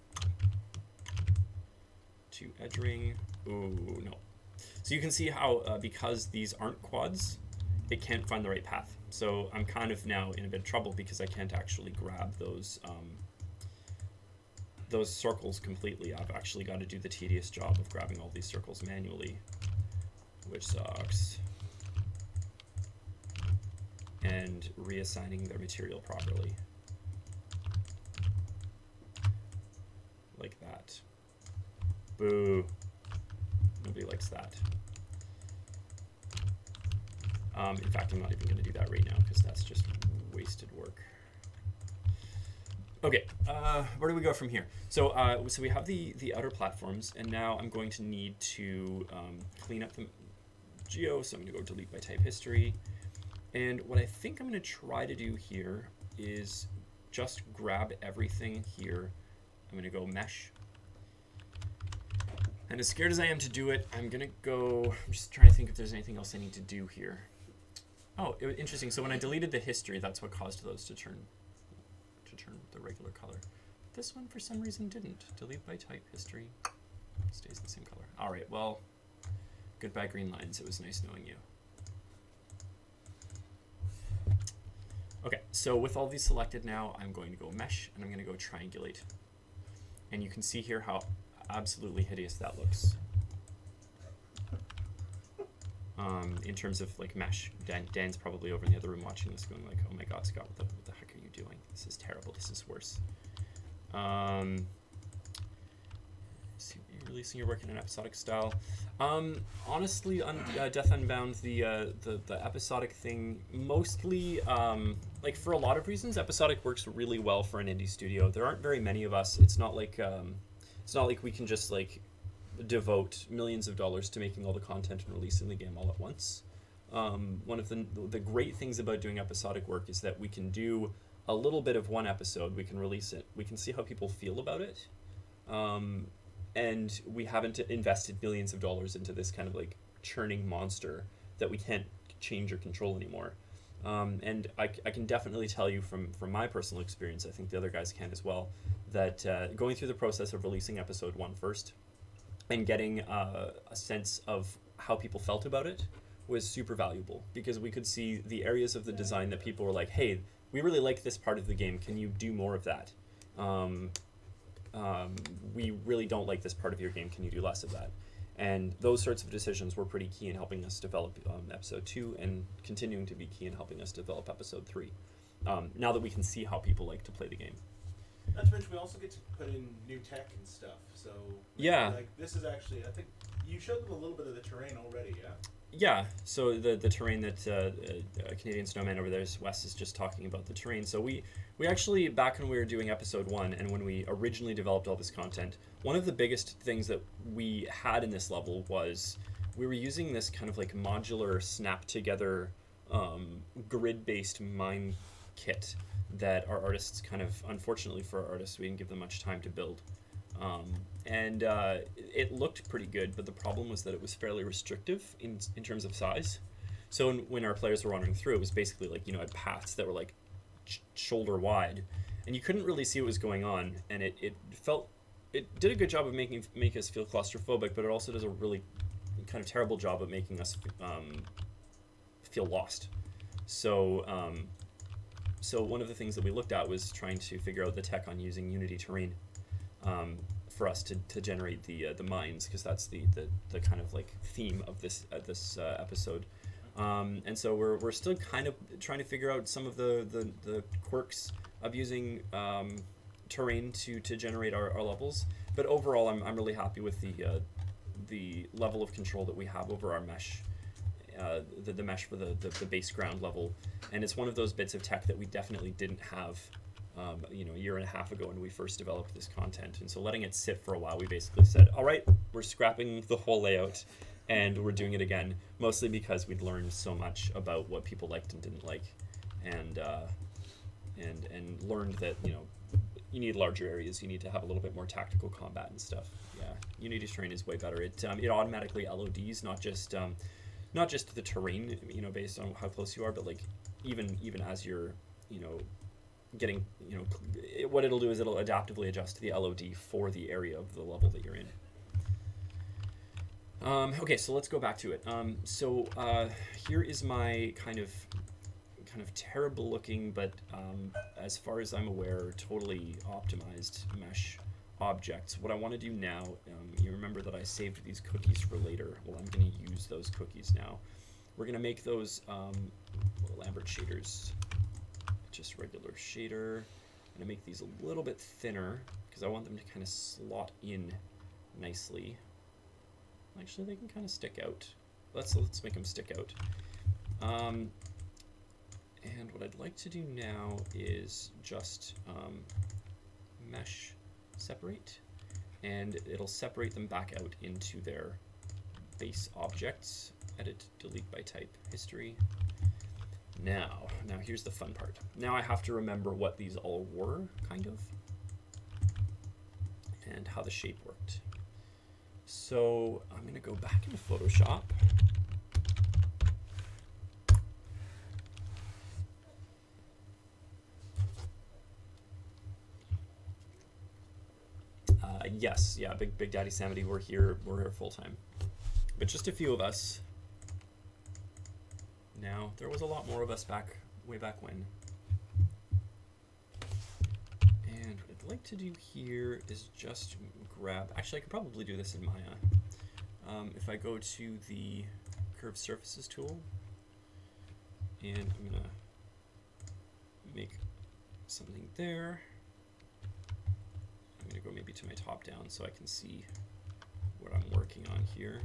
To edge ring. Ooh, no. So you can see how, uh, because these aren't quads, it can't find the right path. So I'm kind of now in a bit of trouble because I can't actually grab those um, those circles completely. I've actually got to do the tedious job of grabbing all these circles manually, which sucks. And reassigning their material properly. Like that. Boo. Nobody likes that. Um, in fact, I'm not even going to do that right now because that's just wasted work. Okay, uh, where do we go from here? So, uh, so we have the the outer platforms, and now I'm going to need to um, clean up the geo. So I'm going to go delete by type history, and what I think I'm going to try to do here is just grab everything here. I'm going to go mesh. And as scared as I am to do it, I'm going to go. I'm just trying to think if there's anything else I need to do here. Oh, it was interesting. So when I deleted the history, that's what caused those to turn to turn the regular color. This one, for some reason, didn't. Delete by type history. Stays the same color. All right, well, goodbye green lines. It was nice knowing you. Okay, so with all these selected now, I'm going to go mesh, and I'm going to go triangulate. And you can see here how absolutely hideous that looks. Um, in terms of like mesh. Dan, Dan's probably over in the other room watching this going like, oh my god, Scott, what the, what the heck are you doing? This is terrible, this is worse. Um, so you're releasing your work in an episodic style. Um, honestly, on uh, Death Unbound, the, uh, the, the episodic thing, mostly, um, like for a lot of reasons, episodic works really well for an indie studio. There aren't very many of us. It's not like, um, it's not like we can just like, devote millions of dollars to making all the content and releasing the game all at once. Um, one of the, the great things about doing episodic work is that we can do a little bit of one episode, we can release it, we can see how people feel about it, um, and we haven't invested millions of dollars into this kind of like churning monster that we can't change or control anymore. Um, and I, I can definitely tell you from, from my personal experience, I think the other guys can as well, that uh, going through the process of releasing episode one first, and getting uh, a sense of how people felt about it was super valuable, because we could see the areas of the design that people were like, hey, we really like this part of the game, can you do more of that? Um, um, we really don't like this part of your game, can you do less of that? And those sorts of decisions were pretty key in helping us develop um, episode two, and continuing to be key in helping us develop episode three, um, now that we can see how people like to play the game. Not to mention, we also get to put in new tech and stuff. So Yeah. like this is actually, I think you showed them a little bit of the terrain already, yeah. Yeah, so the the terrain that uh, uh, Canadian Snowman over there, Wes, is just talking about the terrain. So we we actually, back when we were doing episode one and when we originally developed all this content, one of the biggest things that we had in this level was we were using this kind of like modular snap together um, grid based mine kit that our artists kind of, unfortunately for our artists, we didn't give them much time to build. Um, and uh, it looked pretty good, but the problem was that it was fairly restrictive in in terms of size. So when, when our players were wandering through, it was basically like, you know, had paths that were like sh- shoulder wide, and you couldn't really see what was going on, and it, it felt, it did a good job of making make us feel claustrophobic, but it also does a really kind of terrible job of making us um, feel lost. So um, so one of the things that we looked at was trying to figure out the tech on using Unity terrain. Um, for us to, to generate the uh, the mines, because that's the, the, the kind of like theme of this uh, this uh, episode, um, and so we're, we're still kind of trying to figure out some of the, the, the quirks of using um, terrain to, to generate our, our levels. But overall, I'm, I'm really happy with the uh, the level of control that we have over our mesh, uh, the, the mesh for the, the, the base ground level, and it's one of those bits of tech that we definitely didn't have. Um, you know, a year and a half ago when we first developed this content. And so letting it sit for a while, we basically said, all right, we're scrapping the whole layout and we're doing it again, mostly because we'd learned so much about what people liked and didn't like, and uh, and and learned that, you know, you need larger areas, you need to have a little bit more tactical combat and stuff. Yeah, Unity terrain is way better. It um, it automatically L O Ds, not just um, not just the terrain, you know, based on how close you are, but like even even as you're, you know, getting, you know, it, what it'll do is it'll adaptively adjust the L O D for the area of the level that you're in. Um, okay, so let's go back to it. Um, so uh, here is my kind of kind of terrible looking, but um, as far as I'm aware, totally optimized mesh objects. What I want to do now, um, you remember that I saved these cookies for later. Well, I'm going to use those cookies now. We're going to make those um, Lambert shaders. Just regular shader. I'm gonna make these a little bit thinner because I want them to kind of slot in nicely. Actually, they can kind of stick out. Let's let's make them stick out. Um, and what I'd like to do now is just um, mesh separate, and it'll separate them back out into their base objects. Edit, delete by type, history. Now, now here's the fun part. Now I have to remember what these all were, kind of, and how the shape worked. So I'm gonna go back into Photoshop. Uh, yes, yeah, Big Big Daddy Samity, we're here, we're here full time, but just a few of us. Now, there was a lot more of us back, way back when. And what I'd like to do here is just grab, actually I could probably do this in Maya. Um, if I go to the Curved Surfaces tool, and I'm gonna make something there. I'm gonna go maybe to my top down so I can see what I'm working on here.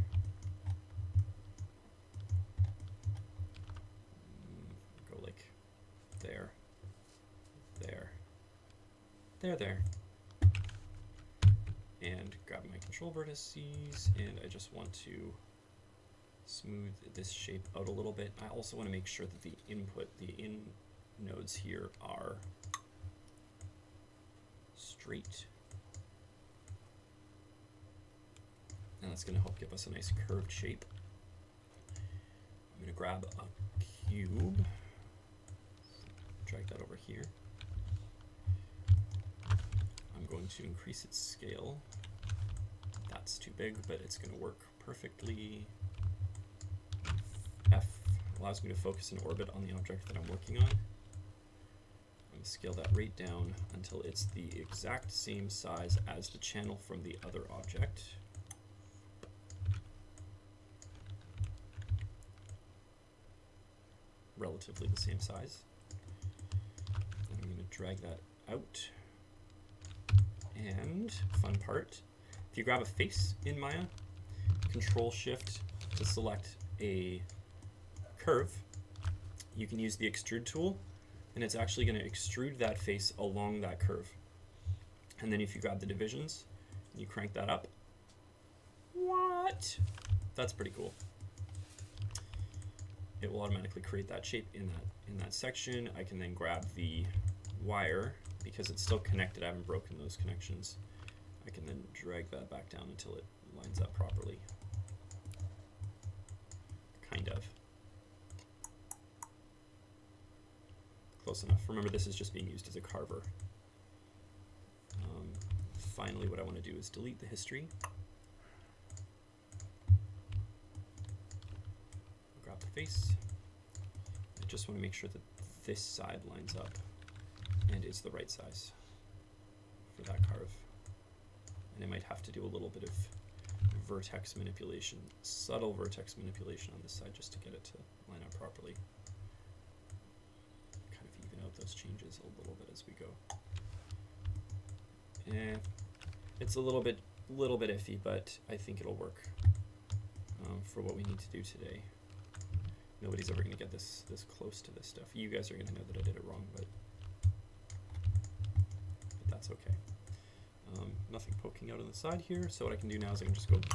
There, there, there, there, and grab my control vertices, and I just want to smooth this shape out a little bit. I also want to make sure that the input, the in nodes here are straight, and that's going to help give us a nice curved shape. I'm going to grab a cube. Drag that over here. I'm going to increase its scale. That's too big, but it's going to work perfectly. F allows me to focus an orbit on the object that I'm working on. I'm going to scale that right down until it's the exact same size as the channel from the other object. Relatively the same size. I'm going to drag that out. And fun part, if you grab a face in Maya, Control Shift to select a curve, you can use the extrude tool, and it's actually going to extrude that face along that curve. And then if you grab the divisions and you crank that up, what? That's pretty cool. It will automatically create that shape in that in that section. I can then grab the wire, because it's still connected, I haven't broken those connections. I can then drag that back down until it lines up properly. Kind of. Close enough. Remember, this is just being used as a carver. Um, finally, what I want to do is delete the history. Grab the face. I just want to make sure that this side lines up and is the right size for that carve. And I might have to do a little bit of vertex manipulation, subtle vertex manipulation on this side just to get it to line up properly. Kind of even out those changes a little bit as we go. Eh, it's a little bit, little bit iffy, but I think it'll work um, for what we need to do today. Nobody's ever going to get this this close to this stuff. You guys are going to know that I did it wrong, but, but that's okay. Um, nothing poking out on the side here, so what I can do now is I can just go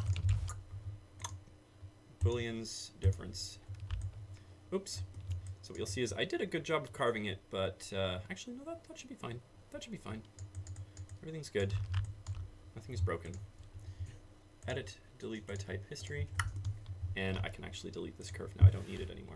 Booleans difference. Oops. So what you'll see is I did a good job of carving it, but uh, actually no, that, that should be fine. That should be fine. Everything's good. Nothing is broken. Edit, delete by type history, and I can actually delete this curve now. I don't need it anymore.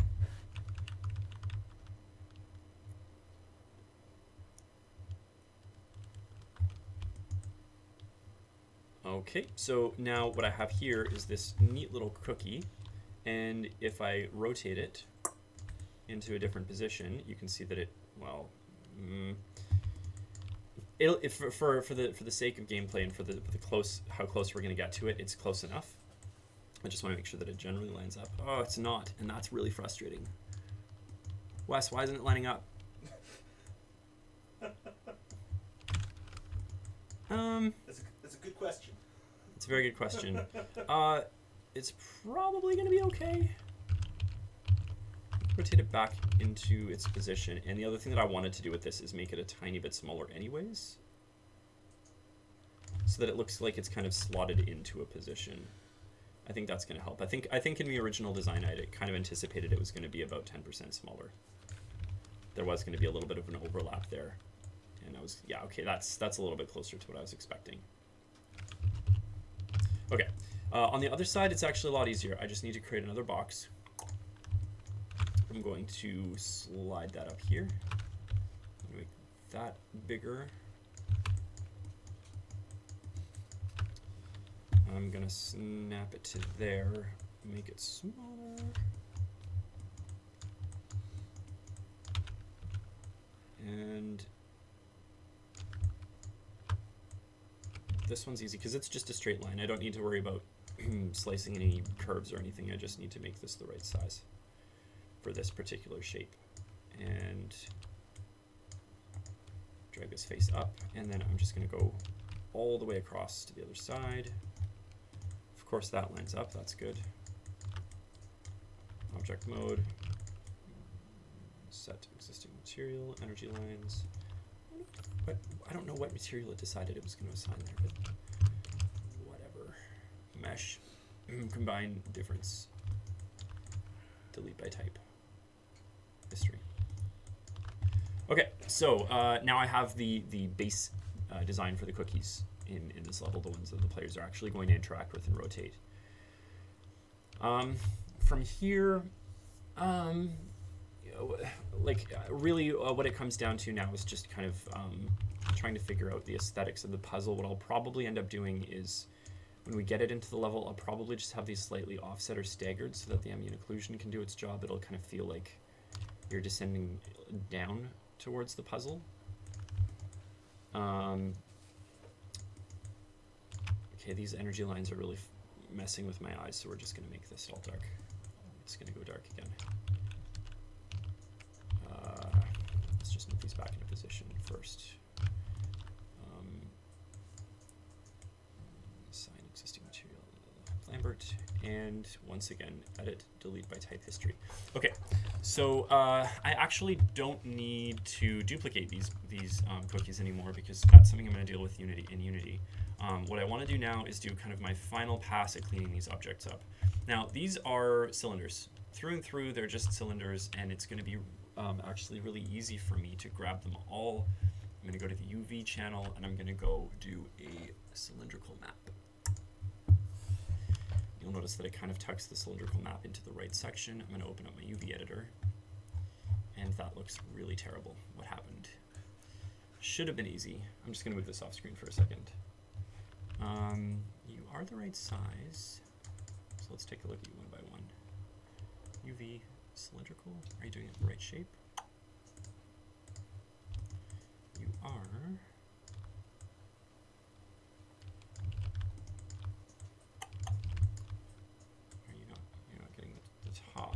Okay, so now what I have here is this neat little cookie, and if I rotate it into a different position, you can see that it, well, mm, it'll, if for, for for the for the sake of gameplay and for the, for the close how close we're going to get to it, it's close enough. I just want to make sure that it generally lines up. Oh, it's not, and that's really frustrating. Wes, why isn't it lining up? um. That's a, that's a good question. It's a very good question. Uh, it's probably going to be okay. Rotate it back into its position. And the other thing that I wanted to do with this is make it a tiny bit smaller anyways, so that it looks like it's kind of slotted into a position. I think that's going to help. I think I think in the original design, I kind of anticipated it was going to be about ten percent smaller. There was going to be a little bit of an overlap there. And I was, yeah, okay, that's, that's a little bit closer to what I was expecting. Okay, uh, on the other side, it's actually a lot easier. I just need to create another box. I'm going to slide that up here. Make that bigger. I'm gonna snap it to there, make it smaller. And this one's easy because it's just a straight line. I don't need to worry about slicing any curves or anything. I just need to make this the right size for this particular shape. And drag this face up, and then I'm just gonna go all the way across to the other side. Of course that lines up, that's good. Object mode, set existing material, energy lines. But I don't know what material it decided it was going to assign there, but whatever. Mesh, combine difference, delete by type, history. Okay, so uh, now I have the, the base uh, design for the cookies in, in this level, the ones that the players are actually going to interact with and rotate. Um, from here, um, you know, like uh, really uh, what it comes down to now is just kind of um, trying to figure out the aesthetics of the puzzle. What I'll probably end up doing is when we get it into the level, I'll probably just have these slightly offset or staggered so that the ambient occlusion can do its job. It'll kind of feel like you're descending down towards the puzzle. Um, okay, these energy lines are really f messing with my eyes, so we're just going to make this all dark. It's going to go dark again. Uh, let's just move these back into position first. Um, and once again, edit, delete by type history. Okay, so uh, I actually don't need to duplicate these these um, cookies anymore because that's something I'm going to deal with Unity in Unity. Um, what I want to do now is do kind of my final pass at cleaning these objects up. Now, these are cylinders. Through and through, they're just cylinders, and it's going to be um, actually really easy for me to grab them all. I'm going to go to the U V channel, and I'm going to go do a cylindrical map. You'll notice that it kind of tucks the cylindrical map into the right section. I'm going to open up my U V editor, and that looks really terrible. What happened? Should have been easy. I'm just going to move this off screen for a second. Um, you are the right size, so let's take a look at you one by one. U V cylindrical, are you doing it in the right shape? You are. Are you not, you're not getting the, the top.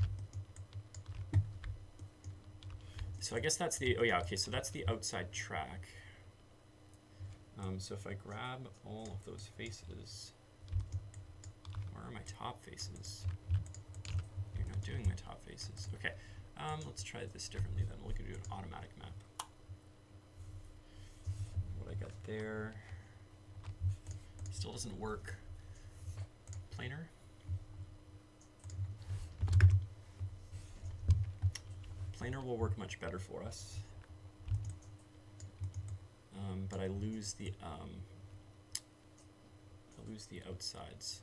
So I guess that's the, oh yeah, okay, so that's the outside track. Um, so if I grab all of those faces, where are my top faces? You're not doing my top faces. Okay, um, let's try this differently then. We'll do an automatic map. What I got there still doesn't work. Planar. Planar will work much better for us. Um, but I lose the um, I lose the outsides.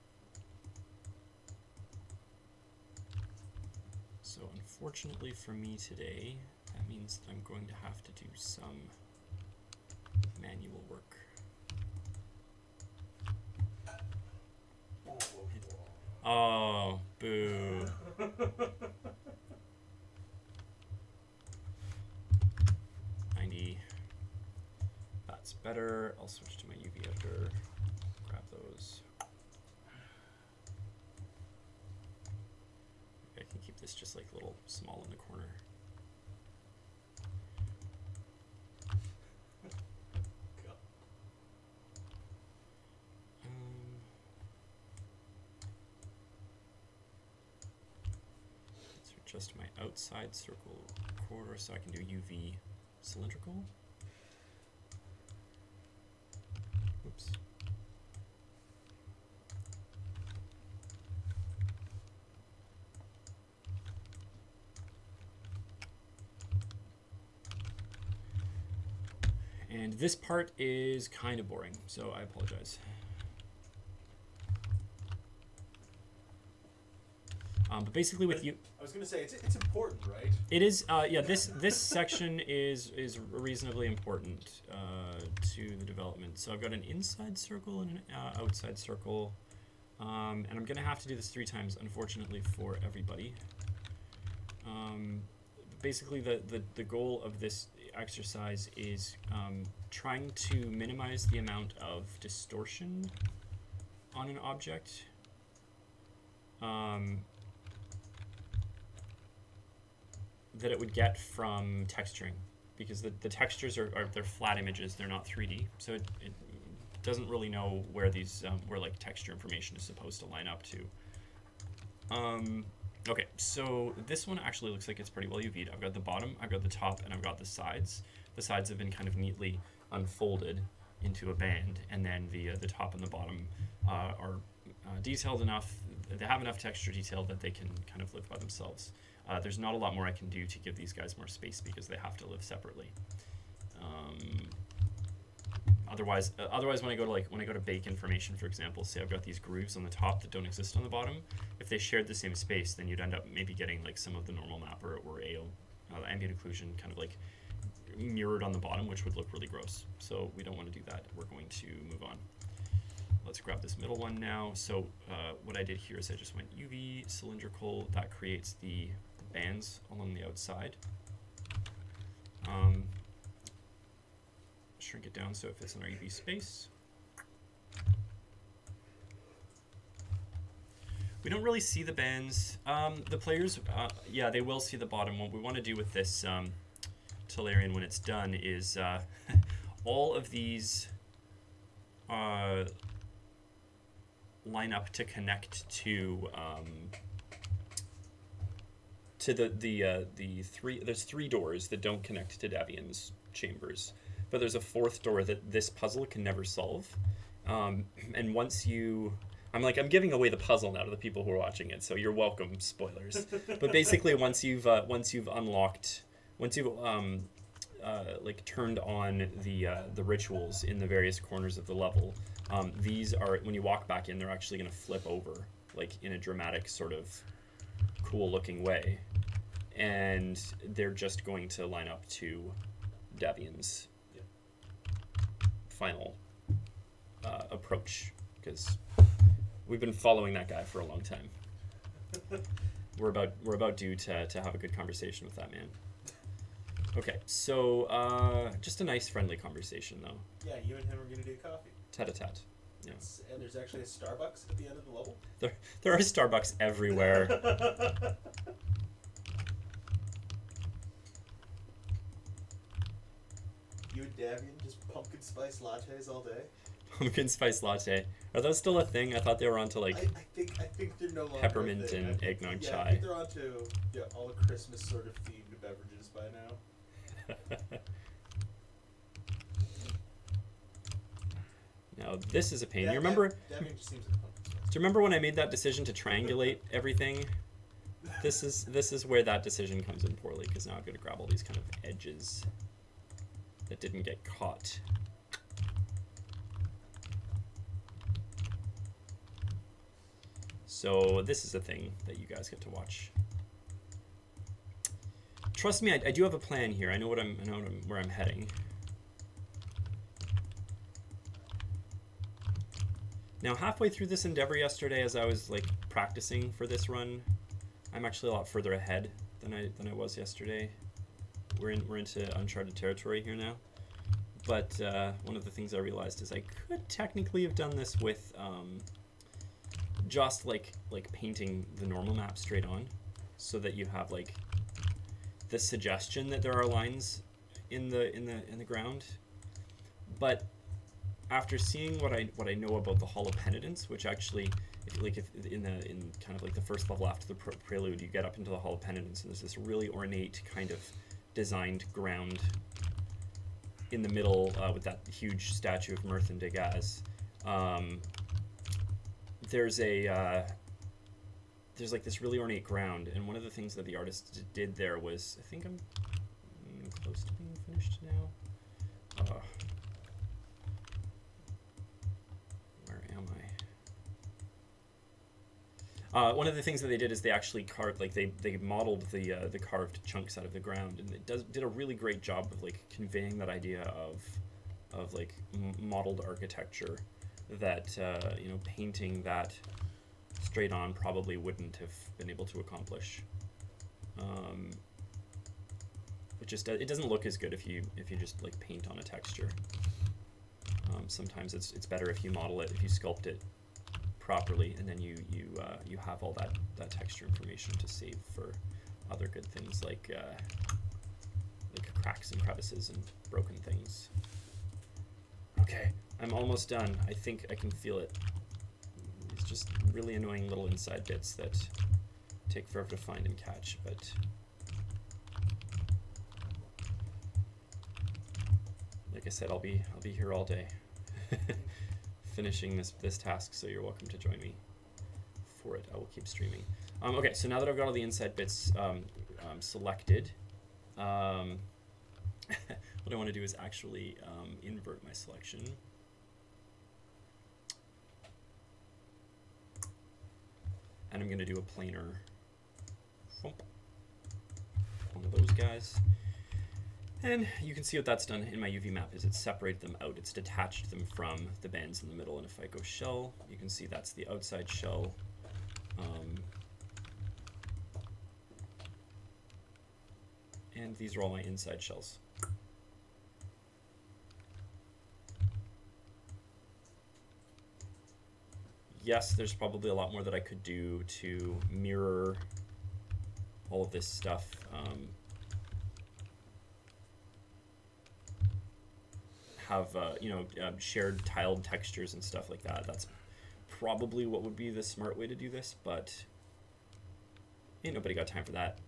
So unfortunately for me today, that means that I'm going to have to do some manual work. Oh, boo. ninety. That's better. I'll switch to my U V editor, grab those. I can keep this just like a little small in the corner. Um, let's adjust my outside circle corridor so I can do U V cylindrical. Oops. And this part is kind of boring, so I apologize. Um, but basically, with you, I was gonna say it's it's important, right? it is. Uh, yeah, this this section is is reasonably important uh, to the development. So I've got an inside circle and an uh, outside circle, um, and I'm gonna have to do this three times, unfortunately, for everybody. Um, basically, the, the the goal of this exercise is um, trying to minimize the amount of distortion on an object. Um, that it would get from texturing, because the, the textures are, are they're flat images, they're not three D, so it, it doesn't really know where these um, where like texture information is supposed to line up to. Um, okay, so this one actually looks like it's pretty well U V'd. I've got the bottom, I've got the top, and I've got the sides. The sides have been kind of neatly unfolded into a band, and then the uh, the top and the bottom uh, are uh, detailed enough. They have enough texture detail that they can kind of live by themselves. Uh, there's not a lot more I can do to give these guys more space because they have to live separately. Um, otherwise, uh, otherwise, when I go to like when I go to bake information, for example, say I've got these grooves on the top that don't exist on the bottom. If they shared the same space, then you'd end up maybe getting like some of the normal map or, or A O, uh, ambient occlusion, kind of like mirrored on the bottom, which would look really gross. So we don't want to do that. We're going to move on. Let's grab this middle one now. So uh, what I did here is I just went U V cylindrical. That creates the bands along the outside. Um, shrink it down so it fits in our U V space. We don't really see the bands. Um, the players, uh, yeah, they will see the bottom. What we want to do with this um, Tolarian when it's done is uh, all of these uh, line up to connect to um, to the the uh, the three. There's three doors that don't connect to Davian's chambers, but there's a fourth door that this puzzle can never solve. Um, and once you, I'm like I'm giving away the puzzle now to the people who are watching it, so you're welcome. Spoilers. But basically, once you've uh, once you've unlocked, once you've um, uh, like turned on the uh, the rituals in the various corners of the level, um, these are when you walk back in, they're actually going to flip over, like in a dramatic sort of cool looking way, and they're just going to line up to Davian's Yeah. final uh, approach, because we've been following that guy for a long time. we're about we're about due to, to have a good conversation with that man. Okay, so uh, just a nice friendly conversation though. Yeah, you and him are gonna do coffee. Tete-a-tete. Yeah. It's- And there's actually a Starbucks at the end of the level. There there are Starbucks everywhere. You and Davian just pumpkin spice lattes all day. Pumpkin spice latte. Are those still a thing? I thought they were onto like I, I think I think they're no longer a peppermint thing. and I think- eggnog yeah, chai. I think they're onto yeah, all the Christmas sort of themed beverages by now. Now this is a pain. Yeah, you remember? Dav- Davian just seems like a pumpkin spice. Do you remember when I made that decision to triangulate everything? This is this is where that decision comes in poorly, because now I've got to grab all these kind of edges that didn't get caught. So this is a thing that you guys get to watch. Trust me, I, I do have a plan here. I know what I'm. I know what I'm, where I'm heading. Now, halfway through this endeavor yesterday, as I was like practicing for this run, I'm actually a lot further ahead than I than I was yesterday. We're in we're into uncharted territory here now. But uh, one of the things I realized is I could technically have done this with um, just like like painting the normal map straight on, so that you have like the suggestion that there are lines in the in the in the ground. But after seeing what I what I know about the Hall of Penitence, which actually, if, like if in the in kind of like the first level after the pre prelude, you get up into the Hall of Penitence, and there's this really ornate kind of designed ground in the middle uh, with that huge statue of Mirth and Degas. Um, there's a uh, there's like this really ornate ground, and one of the things that the artist did there was, I think I'm, I'm close to being finished now. Uh, where am I? Uh, one of the things that they did is they actually carved, like they they modeled the uh, the carved chunks out of the ground, and it does did a really great job of like conveying that idea of of like m modeled architecture that uh, you know, painting that straight on probably wouldn't have been able to accomplish. Um, it just it doesn't look as good if you if you just like paint on a texture. Um, sometimes it's it's better if you model it, if you sculpt it properly, and then you you uh, you have all that that texture information to save for other good things like uh, like cracks and crevices and broken things. Okay, I'm almost done. I think I can feel it. It's just really annoying little inside bits that take forever to find and catch, but like I said, I'll be I'll be here all day finishing this this task, so you're welcome to join me for it. I will keep streaming. Um, okay, so now that I've got all the inside bits um, um, selected, um, what I want to do is actually um, invert my selection. And I'm going to do a planar thump, one of those guys. And you can see what that's done in my U V map is it's separated them out. It's detached them from the bands in the middle. And if I go shell, you can see that's the outside shell. Um, and these are all my inside shells. Yes, there's probably a lot more that I could do to mirror all of this stuff. Um, have uh, you know, uh, shared tiled textures and stuff like that. That's probably what would be the smart way to do this, but ain't nobody got time for that.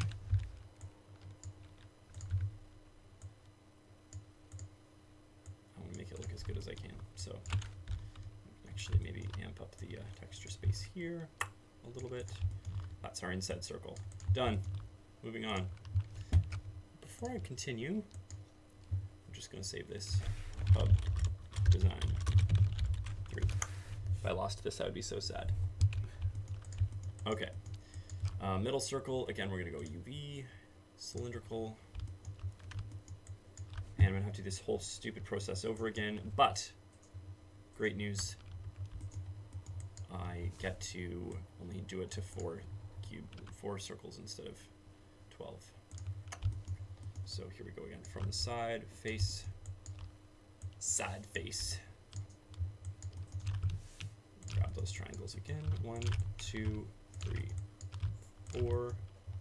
I want to make it look as good as I can, so actually maybe amp up the uh, texture space here a little bit. That's our inset circle. Done. Moving on. Before I continue, I'm just going to save this. Hub design three. If I lost this, I would be so sad. Okay. Uh, middle circle, again, we're going to go U V, cylindrical. And I'm going to have to do this whole stupid process over again. But, great news. I get to only do it to four cube, four circles instead of twelve. So here we go again. From the side, face, side face. Grab those triangles again. One, two, three, four.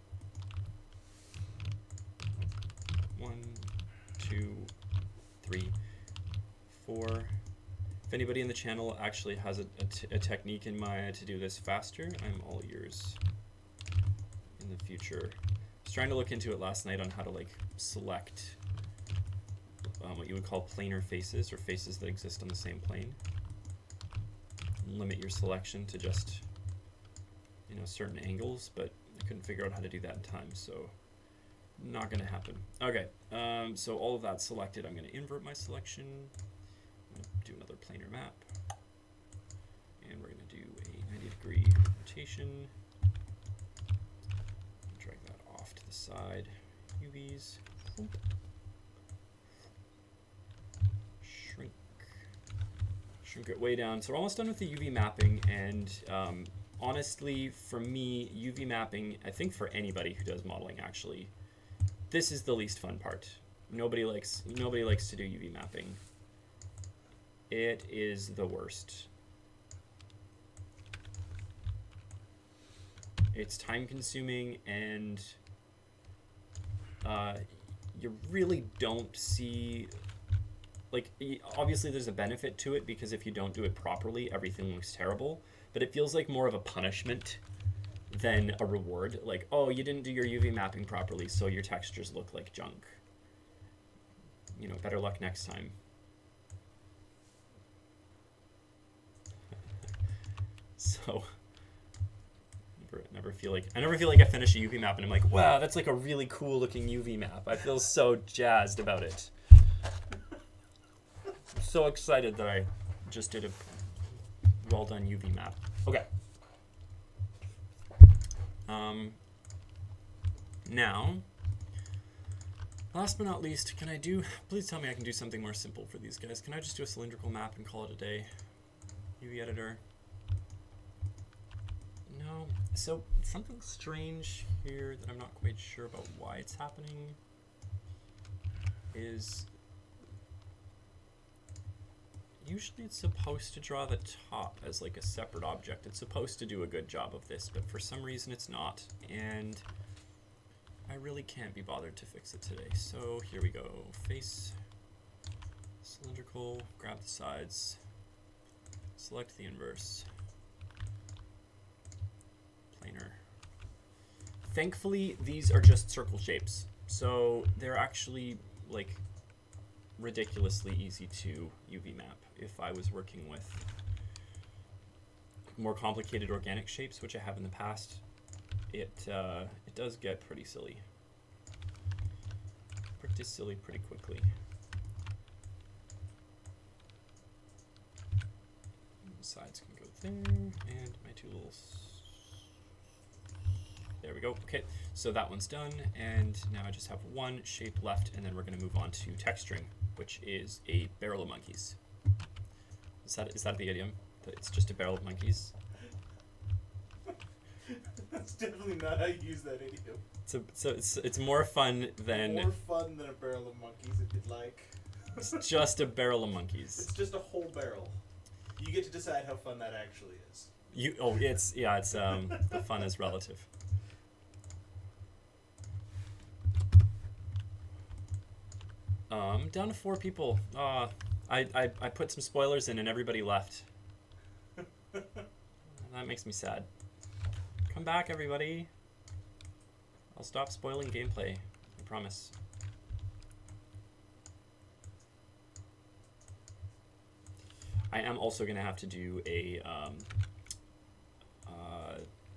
One, two, three, four. If anybody in the channel actually has a, a, t a technique in mind to do this faster, I'm all ears in the future. I was trying to look into it last night on how to like select um, what you would call planar faces, or faces that exist on the same plane. Limit your selection to just, you know, certain angles, but I couldn't figure out how to do that in time, so not gonna happen. Okay, um, so all of that selected, I'm gonna invert my selection. I'm gonna do another planar map, and we're gonna do a ninety degree rotation. Drag that off to the side. U Vs. Shrink. Shrink it way down. So we're almost done with the U V mapping, and um, honestly, for me, U V mapping, I think for anybody who does modeling, actually, this is the least fun part. Nobody likes nobody likes to do U V mapping. It is the worst. It's time consuming, and uh, you really don't see, like, obviously there's a benefit to it, because if you don't do it properly, everything looks terrible, but it feels like more of a punishment than a reward. Like, oh, you didn't do your U V mapping properly, so your textures look like junk. You know, better luck next time. So, never, never feel like I never feel like I finish a U V map and I'm like, wow, that's like a really cool looking U V map. I feel so jazzed about it. I'm so excited that I just did a well done U V map. Okay. Um. Now, last but not least, can I do? Please tell me I can do something more simple for these guys. Can I just do a cylindrical map and call it a day? U V editor. No. So, something strange here that I'm not quite sure about why it's happening is usually it's supposed to draw the top as like a separate object. It's supposed to do a good job of this, but for some reason it's not, and I really can't be bothered to fix it today. So here we go. Face, cylindrical, grab the sides, select the inverse. Planar. Thankfully, these are just circle shapes, so they're actually like ridiculously easy to U V map. If I was working with more complicated organic shapes, which I have in the past, it uh, it does get pretty silly. Pretty silly pretty quickly. The sides can go there, and my two little. There we go. Okay, so that one's done, and now I just have one shape left, and then we're going to move on to texturing, which is a barrel of monkeys. Is that is that the idiom? That it's just a barrel of monkeys? That's definitely not how you use that idiom. So so it's it's more fun than more fun than a barrel of monkeys, if you'd like. It's just a barrel of monkeys. It's just a whole barrel. You get to decide how fun that actually is. You oh it's yeah it's um the fun is relative. Um, down to four people. Uh, I, I, I put some spoilers in and everybody left. that makes me sad. Come back, everybody. I'll stop spoiling gameplay. I promise. I am also going to have to do a... Um, uh,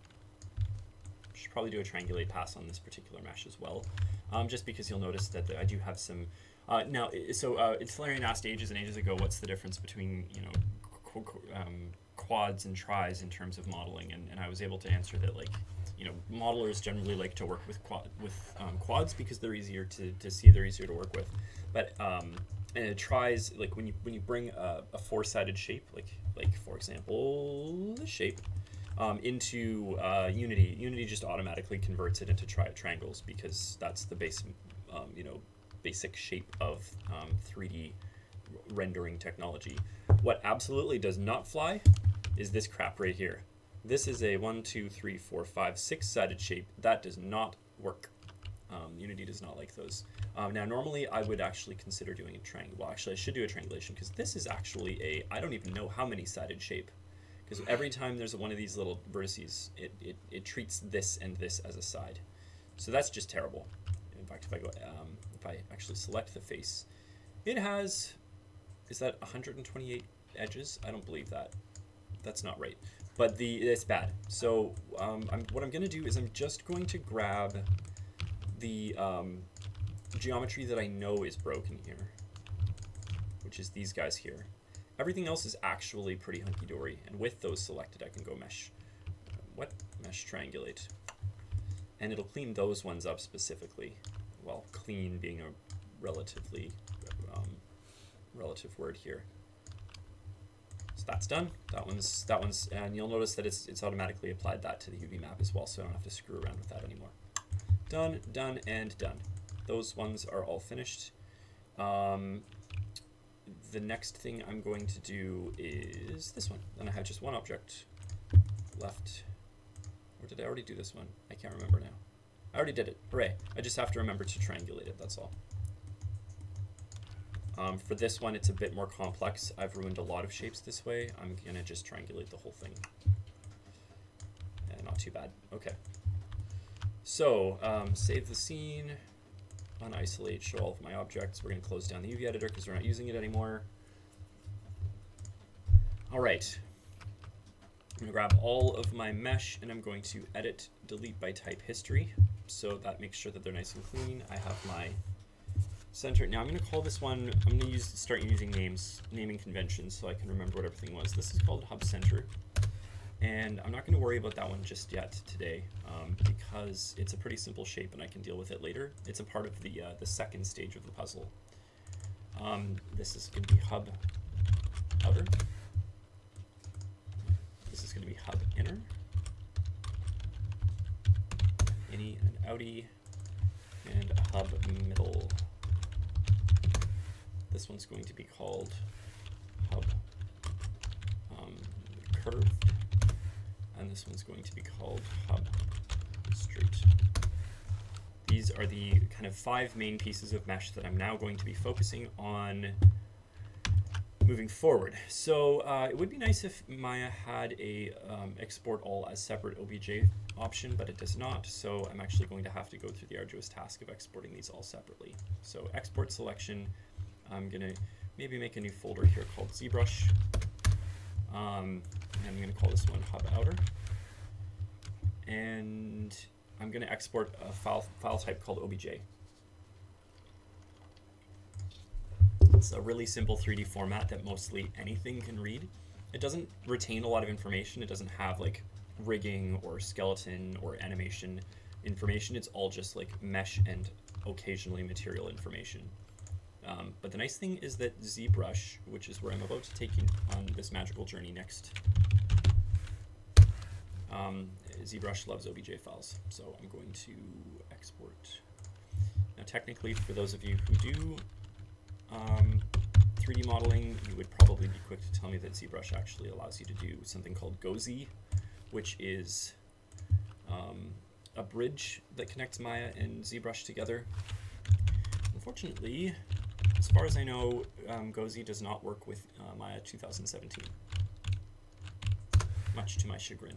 should probably do a triangulate pass on this particular mesh as well. Um, just because you'll notice that I do have some... Uh, now, so uh, Italian asked ages and ages ago, what's the difference between, you know, qu qu um, quads and tries in terms of modeling, and, and I was able to answer that, like, you know, modelers generally like to work with quad, with um, quads because they're easier to, to see, they're easier to work with. But um, and it tries, like when you when you bring a, a four-sided shape, like like for example this shape, um, into uh, Unity, Unity just automatically converts it into tri triangles because that's the base, um, you know, basic shape of um, three D rendering technology. What absolutely does not fly is this crap right here. This is a one, two, three, four, five, six-sided shape. That does not work. Um, Unity does not like those. Um, now, normally I would actually consider doing a triangle. Well, actually, I should do a triangulation because this is actually a, I don't even know how many sided shape. Because every time there's one of these little vertices, it, it, it treats this and this as a side. So that's just terrible. In fact, if I go, um, if I actually select the face, it has, is that one hundred twenty-eight edges? I don't believe that. That's not right. But the it's bad. So um, I'm, what I'm going to do is I'm just going to grab the um, geometry that I know is broken here, which is these guys here. Everything else is actually pretty hunky-dory, and with those selected, I can go mesh. What? Mesh triangulate. And it'll clean those ones up specifically. Well, clean being a relatively um, relative word here. So that's done. That one's that one's, and you'll notice that it's it's automatically applied that to the U V map as well, so I don't have to screw around with that anymore. Done, done, and done. Those ones are all finished. Um, the next thing I'm going to do is this one. Then I have just one object left. Or did I already do this one? I can't remember now. I already did it. Hooray. I just have to remember to triangulate it, that's all. Um, for this one, it's a bit more complex. I've ruined a lot of shapes this way. I'm going to just triangulate the whole thing. Yeah, not too bad. Okay. So, um, save the scene, unisolate, show all of my objects. We're going to close down the U V editor because we're not using it anymore. All right. I'm going to grab all of my mesh and I'm going to edit, delete by type history. So that makes sure that they're nice and clean. I have my center. Now I'm going to call this one, I'm going to use start using names, naming conventions so I can remember what everything was. This is called Hub Center. And I'm not going to worry about that one just yet today um, because it's a pretty simple shape and I can deal with it later. It's a part of the, uh, the second stage of the puzzle. Um, this is going to be Hub Outer. This is going to be Hub Inner. Innie and outie. And a Hub Middle. This one's going to be called Hub um, Curved. And this one's going to be called Hub Straight. These are the kind of five main pieces of mesh that I'm now going to be focusing on moving forward. So uh, it would be nice if Maya had a um, export all as separate O B J option, but it does not. So I'm actually going to have to go through the arduous task of exporting these all separately. So export selection, I'm gonna maybe make a new folder here called ZBrush. Um, and I'm gonna call this one Hub Outer. And I'm gonna export a file, file type called O B J. It's a really simple three D format that mostly anything can read. It doesn't retain a lot of information. It doesn't have like rigging or skeleton or animation information. It's all just like mesh and occasionally material information. Um, but the nice thing is that ZBrush, which is where I'm about to take you on this magical journey next, um, ZBrush loves O B J files. So I'm going to export. Now technically, for those of you who do Um, three D modeling, you would probably be quick to tell me that ZBrush actually allows you to do something called GoZ, which is um, a bridge that connects Maya and ZBrush together. Unfortunately, as far as I know, um, GoZ does not work with uh, Maya two thousand seventeen. much to my chagrin.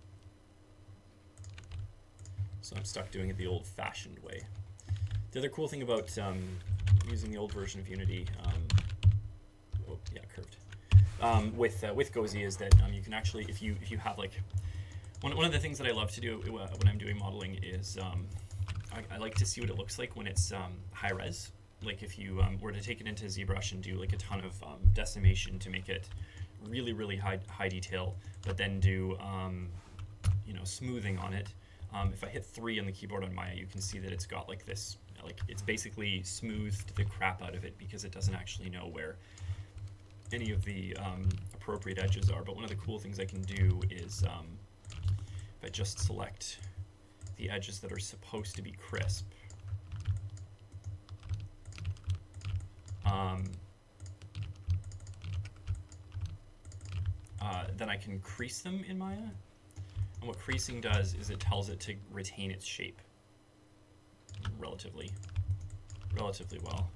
So I'm stuck doing it the old-fashioned way. The other cool thing about um, using the old version of Unity, um, oh yeah, curved, um, with uh, with Gozi is that um, you can actually, if you if you have like, one one of the things that I love to do uh, when I'm doing modeling is um, I, I like to see what it looks like when it's um, high res. Like if you um, were to take it into ZBrush and do like a ton of um, decimation to make it really really high high detail, but then do um, you know, smoothing on it. Um, if I hit three on the keyboard on Maya, you can see that it's got like this, like it's basically smoothed the crap out of it because it doesn't actually know where any of the um, appropriate edges are. But one of the cool things I can do is um, if I just select the edges that are supposed to be crisp, um, uh, then I can crease them in Maya. And what creasing does is it tells it to retain its shape relatively, relatively well.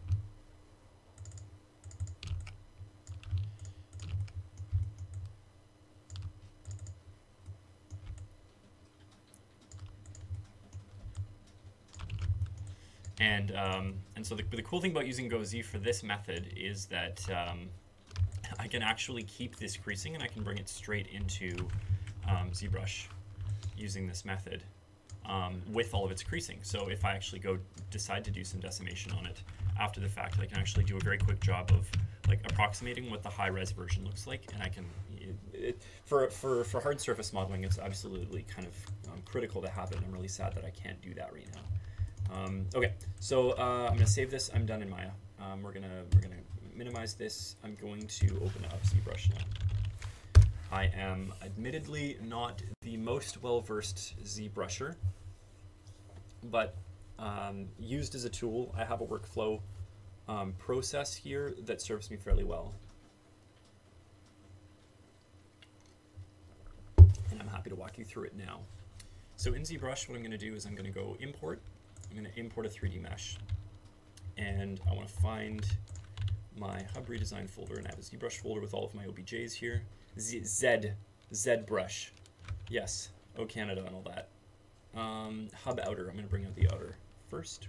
And um, and so the, the cool thing about using GoZ for this method is that um, I can actually keep this creasing and I can bring it straight into um, ZBrush using this method um, with all of its creasing. So if I actually go decide to do some decimation on it after the fact, I can actually do a very quick job of like approximating what the high res version looks like, and I can it, it, for for for hard surface modeling, it's absolutely kind of um, critical to have it. And I'm really sad that I can't do that right now. Um, okay, so uh, I'm gonna save this. I'm done in Maya. Um, we're gonna we're gonna minimize this. I'm going to open up ZBrush now. I am admittedly not the most well-versed ZBrusher, but um, used as a tool, I have a workflow um, process here that serves me fairly well. And I'm happy to walk you through it now. So in ZBrush, what I'm going to do is I'm going to go import. I'm going to import a three D mesh. And I want to find my hub redesign folder, and I have a ZBrush folder with all of my O B Js here. Z, Z, ZBrush. Yes, O Canada and all that. Um, hub outer, I'm gonna bring out the outer first.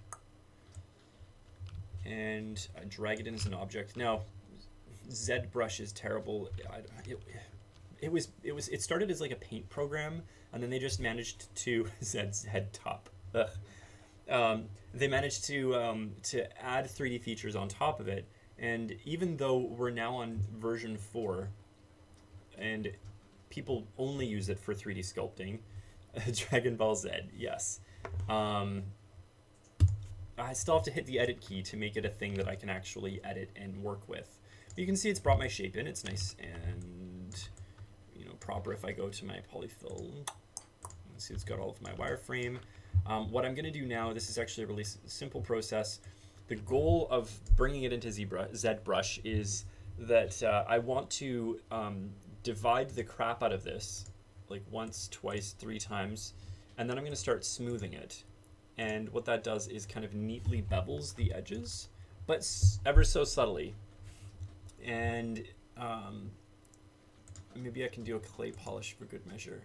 And I drag it in as an object. Now, ZBrush is terrible. I, it, it was, it was, it started as like a paint program, and then they just managed to, Z, Z top. Ugh. Um, they managed to, um, to add three D features on top of it. And even though we're now on version four, and people only use it for three D sculpting, Dragon Ball Z, yes. Um, I still have to hit the edit key to make it a thing that I can actually edit and work with. But you can see it's brought my shape in. It's nice and, you know, proper. If I go to my polyfill, you can see it's got all of my wireframe. Um, what I'm going to do now, this is actually a really simple process. The goal of bringing it into ZBrush is that uh, I want to um, divide the crap out of this, like once, twice, three times, and then I'm going to start smoothing it. And what that does is kind of neatly bevels the edges, but s ever so subtly. And um, maybe I can do a clay polish for good measure.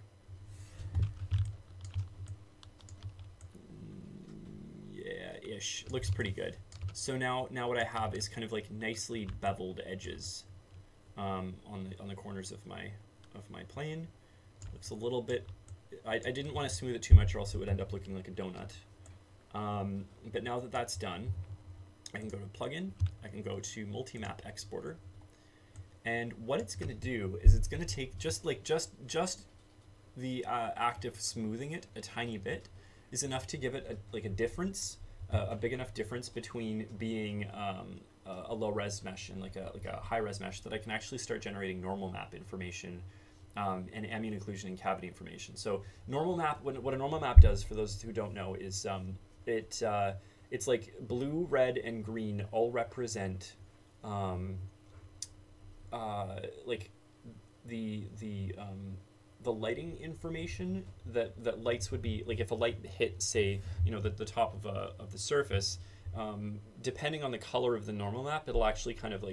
Yeah, ish. Looks pretty good. So now, now what I have is kind of like nicely beveled edges um, on the on the corners of my of my plane. Looks a little bit. I, I didn't want to smooth it too much, or else it would end up looking like a donut. Um, but now that that's done, I can go to Plugin. I can go to Multi-Map Exporter, and what it's going to do is it's going to take just like just just the uh, act of smoothing it a tiny bit is enough to give it a, like a difference. Uh, a big enough difference between being um, a, a low res mesh and like a like a high res mesh that I can actually start generating normal map information um, and ambient occlusion and cavity information. So normal map, what, what a normal map does, for those who don't know, is um, it uh, it's like blue, red, and green all represent um, uh, like the the um, the lighting information that, that lights would be, like if a light hit, say, you know, the, the top of, a, of the surface, um, depending on the color of the normal map, it'll actually kind of like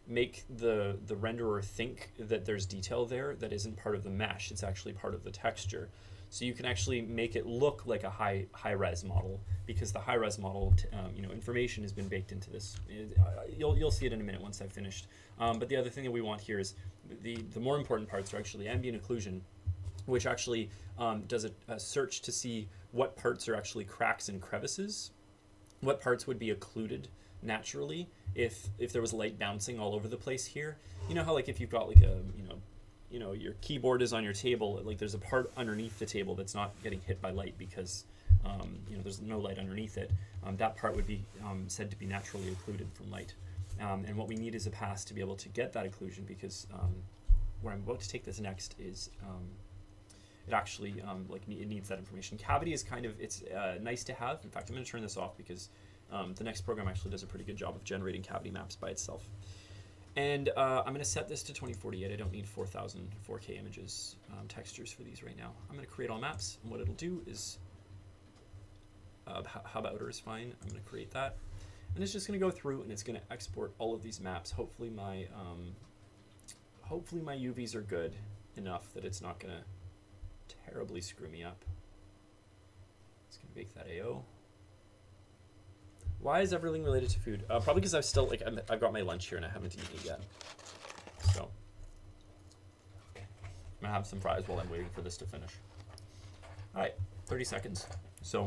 make the the renderer think that there's detail there that isn't part of the mesh. It's actually part of the texture. So you can actually make it look like a high high res model, because the high res model, t- um, you know, information has been baked into this. It, uh, you'll you'll see it in a minute once I've finished. Um, but the other thing that we want here is the the more important parts are actually ambient occlusion, which actually um, does a, a search to see what parts are actually cracks and crevices, what parts would be occluded naturally if if there was light bouncing all over the place here. You know how like if you've got like a you know you know your keyboard is on your table, like there's a part underneath the table that's not getting hit by light because um, you know there's no light underneath it. Um, that part would be um, said to be naturally occluded from light. Um, and what we need is a pass to be able to get that occlusion, because um, where I'm about to take this next is um, it actually um, like it needs that information. Cavity is kind of it's uh, nice to have. In fact, I'm going to turn this off because um, the next program actually does a pretty good job of generating cavity maps by itself. And uh, I'm going to set this to twenty forty-eight. I don't need four thousand four K images um, textures for these right now. I'm going to create all maps, and what it'll do is uh, hub outer is fine. I'm going to create that, and it's just going to go through and it's going to export all of these maps. Hopefully my um, hopefully my U Vs are good enough that it's not going to terribly screw me up. It's going to bake that A O. Why is everything related to food? Uh, probably because I've still like I'm, I've got my lunch here and I haven't eaten it yet. So I'm gonna have some fries while I'm waiting for this to finish. All right, thirty seconds. So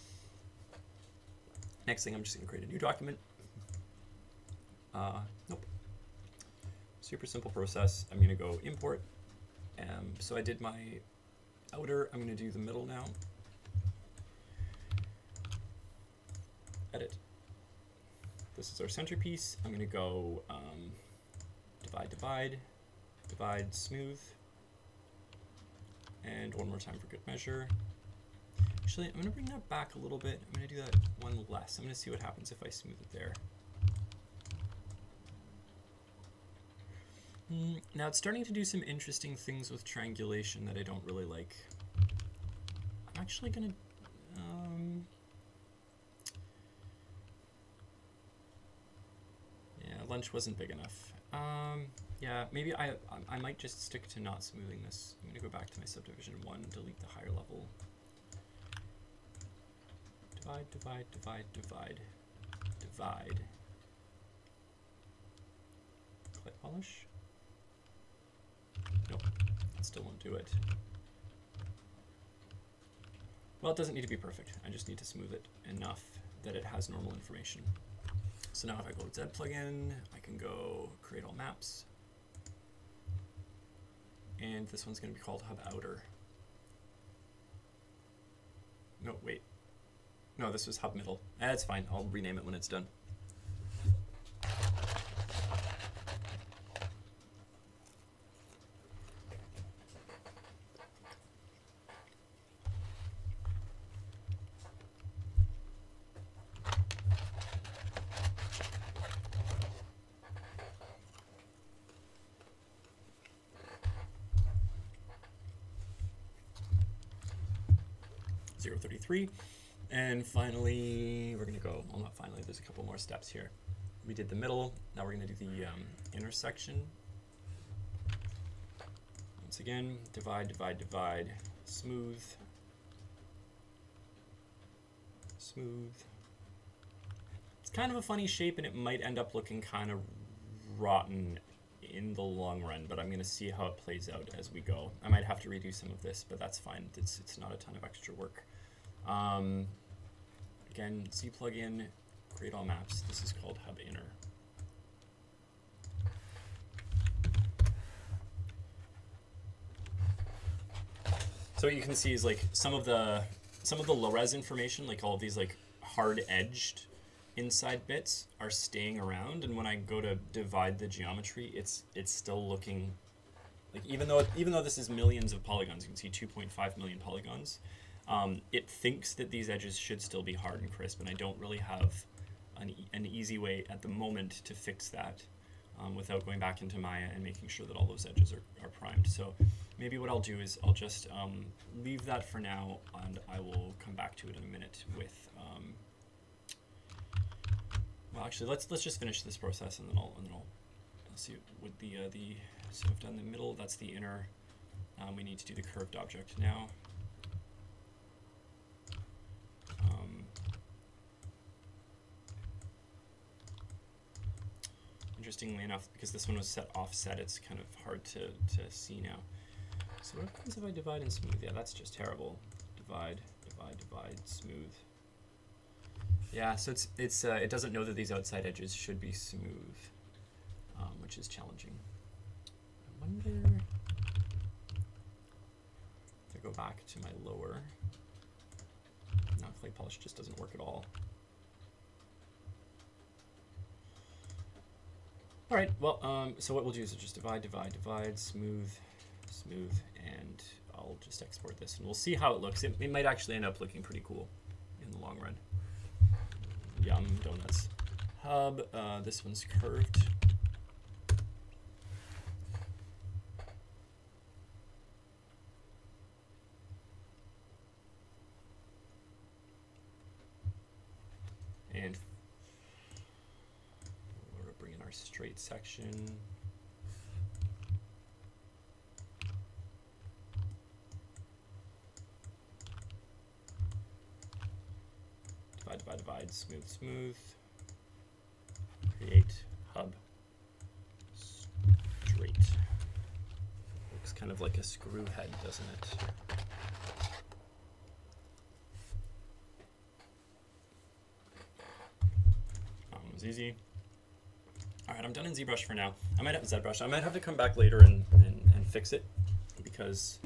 next thing, I'm just gonna create a new document. Uh, nope. Super simple process. I'm gonna go import. Um, so I did my outer. I'm gonna do the middle now. Edit. This is our centerpiece. I'm going to go um, divide, divide, divide, smooth, and one more time for good measure. Actually, I'm going to bring that back a little bit. I'm going to do that one less. I'm going to see what happens if I smooth it there. Mm, now it's starting to do some interesting things with triangulation that I don't really like. I'm actually going to... Um, lunch wasn't big enough. Um, yeah, maybe I, I I might just stick to not smoothing this. I'm gonna go back to my subdivision one, delete the higher level. Divide, divide, divide, divide, divide. Clay polish. Nope, that still won't do it. Well, it doesn't need to be perfect. I just need to smooth it enough that it has normal information. So now if I go to Z plugin, I can go create all maps. And this one's going to be called Hub Outer. No, wait. No, this was Hub Middle. That's fine. I'll rename it when it's done. zero thirty-three, and finally we're gonna go, well not finally, there's a couple more steps here. We did the middle, now we're gonna do the um, intersection. Once again, divide, divide, divide, smooth, smooth. It's kind of a funny shape and it might end up looking kind of rotten in the long run, but I'm going to see how it plays out as we go. I might have to redo some of this, but that's fine. It's, it's not a ton of extra work. Um, again, Z plugin, create all maps. This is called Hub Inner. So what you can see is like some of the some of the low res information, like all of these like hard edged inside bits are staying around, and when I go to divide the geometry, it's it's still looking like, even though even though this is millions of polygons, you can see two point five million polygons, um, it thinks that these edges should still be hard and crisp, and I don't really have an, e an easy way at the moment to fix that um, without going back into Maya and making sure that all those edges are, are primed. So maybe what I'll do is I'll just um, leave that for now, and I will come back to it in a minute with um, well, actually, let's let's just finish this process, and then I'll and then I'll see with the uh, the so I've done the middle. That's the inner. Um, we need to do the curved object now. Um, interestingly enough, because this one was set offset, it's kind of hard to to see now. So what happens if I divide and smooth? Yeah, that's just terrible. Divide, divide, divide, smooth. Yeah, so it's it's uh, it doesn't know that these outside edges should be smooth, um, which is challenging. I wonder if I go back to my lower. No, clay polish just doesn't work at all. All right, well, um, so what we'll do is just divide, divide, divide, smooth, smooth, and I'll just export this, and we'll see how it looks. It, it might actually end up looking pretty cool in the long run. Yum, donuts. Hub, uh, this one's curved. And we're bring in our straight section. Divide, divide, divide, smooth, smooth. Create hub straight. Looks kind of like a screw head, doesn't it? That one was easy. All right, I'm done in ZBrush for now. I might have ZBrush. I might have to come back later and, and, and fix it because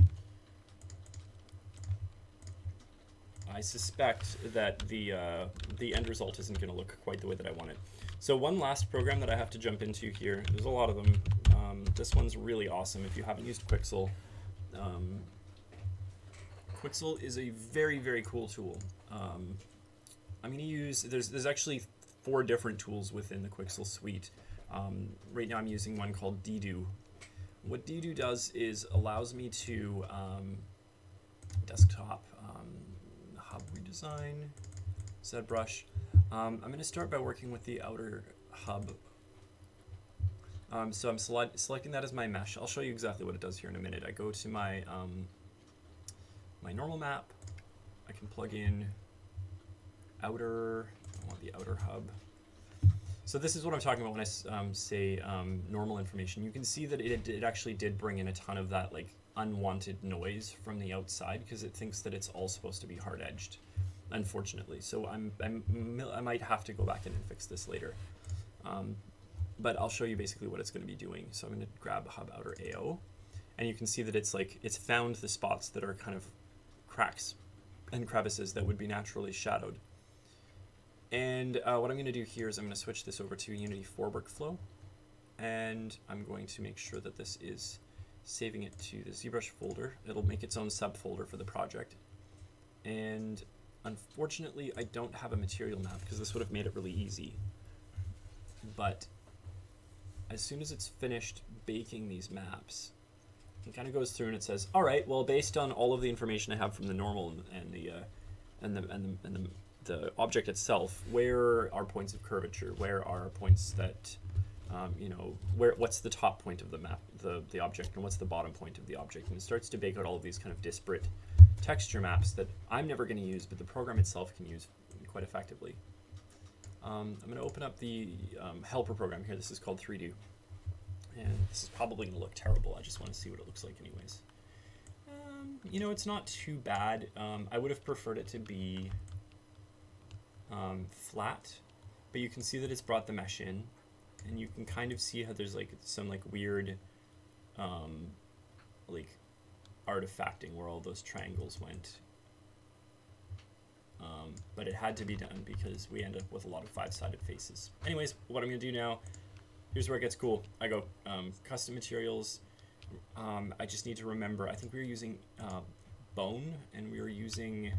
I suspect that the uh, the end result isn't going to look quite the way that I want it. So one last program that I have to jump into here. There's a lot of them. Um, this one's really awesome. If you haven't used Quixel, um, Quixel is a very very cool tool. Um, I'm going to use. There's there's actually four different tools within the Quixel suite. Um, right now I'm using one called Dedo. What Dedo does is allows me to um, desktop. Um, Hub redesign, ZBrush. Um, I'm going to start by working with the outer hub. Um, so I'm select selecting that as my mesh. I'll show you exactly what it does here in a minute. I go to my um, my normal map. I can plug in outer. I want the outer hub. So this is what I'm talking about when I um, say um, normal information. You can see that it, it actually did bring in a ton of that like unwanted noise from the outside because it thinks that it's all supposed to be hard edged, unfortunately. So I'm, I'm I might have to go back in and fix this later, um, but I'll show you basically what it's going to be doing. So I'm going to grab hub outer A O, and you can see that it's like it's found the spots that are kind of cracks and crevices that would be naturally shadowed. And uh, what I'm going to do here is I'm going to switch this over to Unity four workflow, and I'm going to make sure that this is saving it to the ZBrush folder. It'll make its own subfolder for the project. And unfortunately, I don't have a material map because this would have made it really easy. But as soon as it's finished baking these maps, it kind of goes through and it says, all right, well, based on all of the information I have from the normal and, and the uh, and the and the, and the the object itself, where are points of curvature? Where are points that Um, you know, where what's the top point of the map, the, the object, and what's the bottom point of the object? And it starts to bake out all of these kind of disparate texture maps that I'm never going to use, but the program itself can use quite effectively. Um, I'm going to open up the um, helper program here. This is called three do. And this is probably going to look terrible. I just want to see what it looks like anyways. Um, you know, it's not too bad. Um, I would have preferred it to be um, flat, but you can see that it's brought the mesh in. And you can kind of see how there's like some like weird um, like artifacting where all those triangles went. Um, but it had to be done because we end up with a lot of five-sided faces. Anyways, what I'm going to do now, here's where it gets cool. I go um, custom materials. Um, I just need to remember, I think we were using uh, bone, and we were using...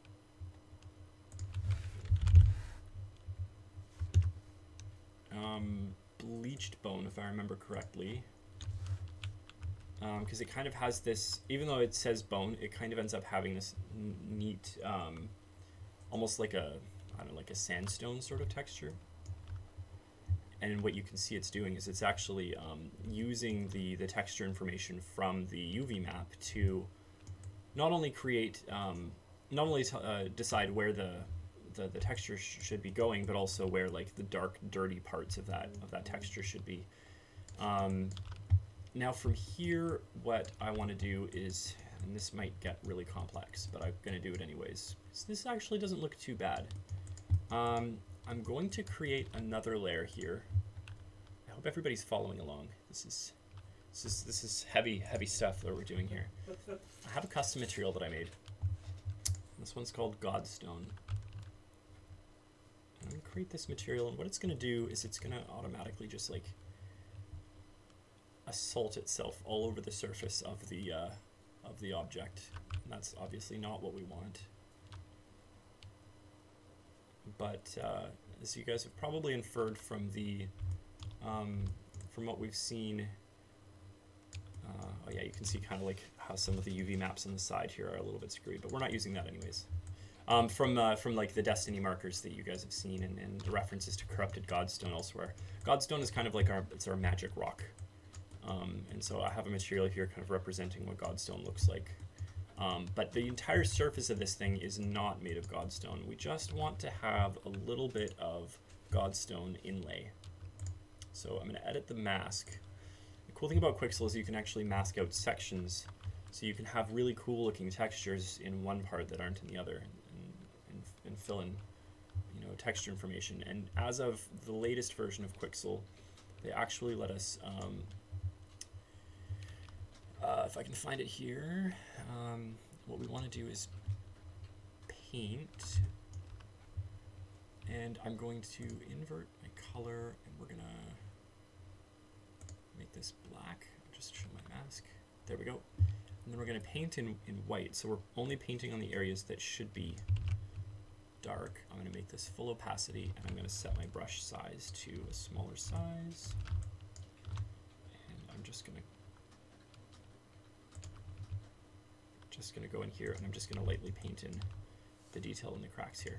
Um, bleached bone, if I remember correctly, because um, it kind of has this, even though it says bone, it kind of ends up having this n neat, um, almost like a, I don't know, like a sandstone sort of texture. and what you can see it's doing is it's actually um, using the, the texture information from the U V map to not only create, um, not only t uh, decide where the, the, the texture sh should be going, but also where like the dark, dirty parts of that, of that texture should be. Um, now from here, what I want to do is, and this might get really complex, but I'm going to do it anyways. So this actually doesn't look too bad. Um, I'm going to create another layer here. I hope everybody's following along. This is, this is, this is heavy, heavy stuff that we're doing here. I have a custom material that I made. This one's called Godstone. I'm going to create this material, and what it's going to do is it's going to automatically just like assault itself all over the surface of the uh, of the object. And that's obviously not what we want. But uh, as you guys have probably inferred from the um, from what we've seen, uh, oh yeah, you can see kind of like how some of the U V maps on the side here are a little bit screwed, but we're not using that anyways. Um, from uh, from like the Destiny markers that you guys have seen, and, and the references to corrupted Godstone elsewhere. Godstone is kind of like our it's our magic rock, um, and so I have a material here kind of representing what Godstone looks like. Um, but the entire surface of this thing is not made of Godstone. We just want to have a little bit of Godstone inlay. So I'm going to edit the mask. The cool thing about Quixel is you can actually mask out sections, so you can have really cool looking textures in one part that aren't in the other, and, and, and fill in, you know, texture information. And as of the latest version of Quixel, they actually let us, um, uh, if I can find it here, um, what we want to do is paint, and I'm going to invert my color, and we're going to make this black. Just show my mask. There we go. And then we're going to paint in, in white, so we're only painting on the areas that should be dark. I'm going to make this full opacity, and I'm going to set my brush size to a smaller size. And I'm just going to just going to go in here, and I'm just going to lightly paint in the detail in the cracks here.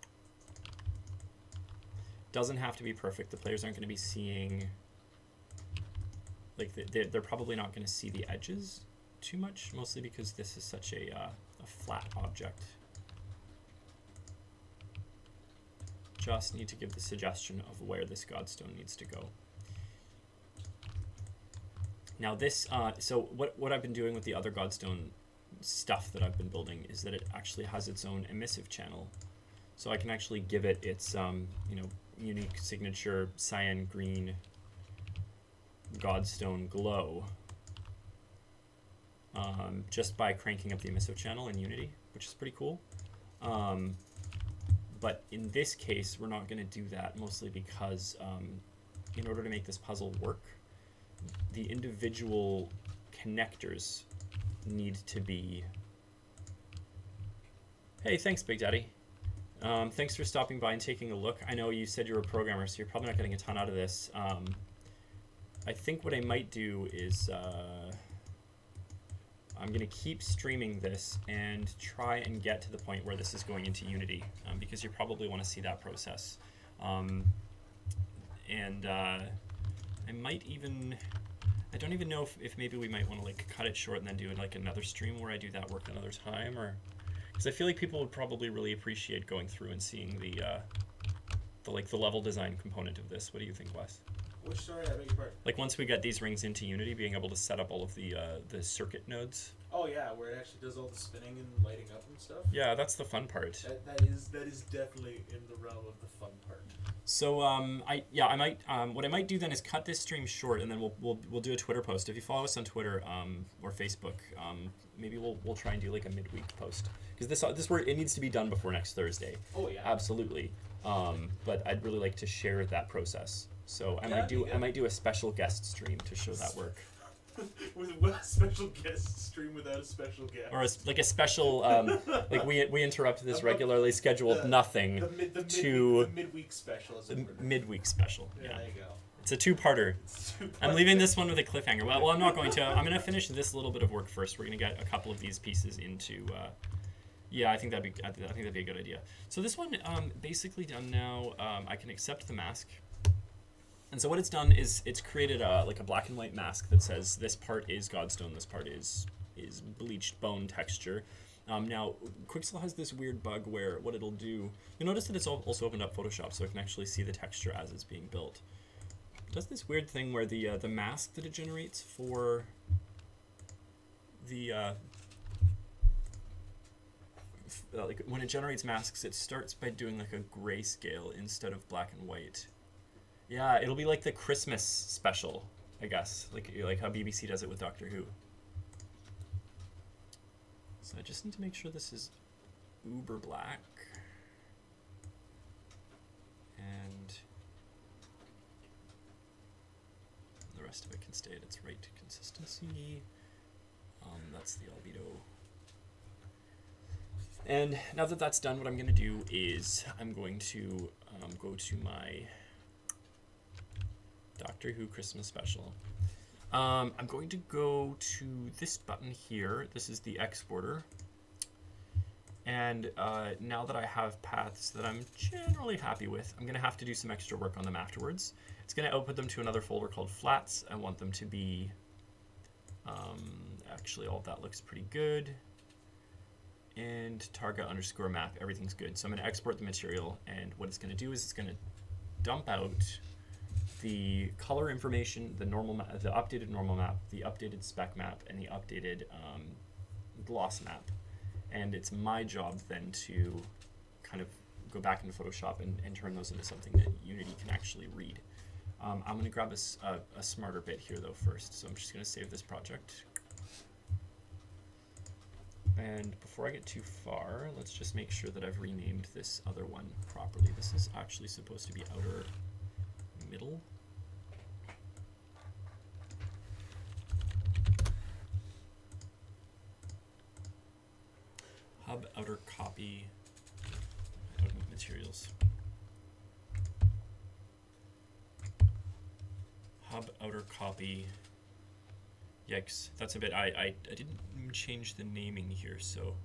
Doesn't have to be perfect. The players aren't going to be seeing, like, they're, they're probably not going to see the edges too much, mostly because this is such a, uh, a flat object. Just need to give the suggestion of where this Godstone needs to go. Now this, uh, so what, what I've been doing with the other Godstone stuff that I've been building is that it actually has its own emissive channel. So I can actually give it its, um, you know, unique signature cyan green Godstone glow, um, just by cranking up the emissive channel in Unity, which is pretty cool. Um, but in this case, we're not going to do that, mostly because um, in order to make this puzzle work, the individual connectors need to be... Hey, thanks, Big Daddy. Um, thanks for stopping by and taking a look. I know you said you were a programmer, so you're probably not getting a ton out of this. Um, I think what I might do is uh, I'm going to keep streaming this and try and get to the point where this is going into Unity, um, because you probably want to see that process. Um, and uh, I might even... I don't even know if, if maybe we might want to like cut it short and then do like another stream where I do that work another time, or because I feel like people would probably really appreciate going through and seeing the uh, the like the level design component of this. What do you think, Wes? Which, sorry, I beg your pardon? Like once we get these rings into Unity, being able to set up all of the uh, the circuit nodes. Oh yeah, where it actually does all the spinning and lighting up and stuff. Yeah, that's the fun part. That, that is that is definitely in the realm of the fun part. So um, I yeah I might um, what I might do then is cut this stream short, and then we'll we'll we'll do a Twitter post. If you follow us on Twitter um, or Facebook, um, maybe we'll we'll try and do like a midweek post, because this this work, it needs to be done before next Thursday. Oh yeah, absolutely. Um, but I'd really like to share that process. So I Yeah, might do yeah. I might do a special guest stream to show that work. With a special guest stream without a special guest. Or a, like a special, um, like we we interrupt this regularly scheduled the, nothing the mid, the mid, to the midweek special. Is the midweek special. Yeah, Yeah, there you go. it's a two-parter. It's two I'm leaving this one with a cliffhanger. Well, well, I'm not going to. I'm going to finish this little bit of work first. We're going to get a couple of these pieces into. Uh, yeah, I think that'd be. I think that'd be a good idea. So this one, um, basically done now. Um, I can accept the mask. And so what it's done is it's created a, like a black and white mask that says this part is Godstone, this part is is bleached bone texture. Um, now, Quixel has this weird bug where what it'll do, you'll notice that it's also opened up Photoshop so I can actually see the texture as it's being built. It does this weird thing where the uh, the mask that it generates for the uh, uh, like when it generates masks, it starts by doing like a grayscale instead of black and white. Yeah, it'll be like the Christmas special, I guess, like like how B B C does it with Doctor Who. So I just need to make sure this is uber black. And the rest of it can stay at its right consistency. Um, that's the albedo. And now that that's done, what I'm going to do is I'm going to um, go to my Doctor Who Christmas special. Um, I'm going to go to this button here. This is the exporter. And uh, now that I have paths that I'm generally happy with, I'm going to have to do some extra work on them afterwards. It's going to output them to another folder called flats. I want them to be, um, actually all of that looks pretty good. And targa underscore map, everything's good. So I'm going to export the material, and what it's going to do is it's going to dump out the color information, the normal map, the updated normal map, the updated spec map, and the updated um, gloss map. And it's my job then to kind of go back into Photoshop and, and turn those into something that Unity can actually read. Um, I'm going to grab a, a, a smarter bit here though first, so I'm just going to save this project. And before I get too far, let's just make sure that I've renamed this other one properly. This is actually supposed to be outer middle. Hub outer copy output materials. Hub outer copy. Yikes, that's a bit, I, I, I didn't change the naming here, so.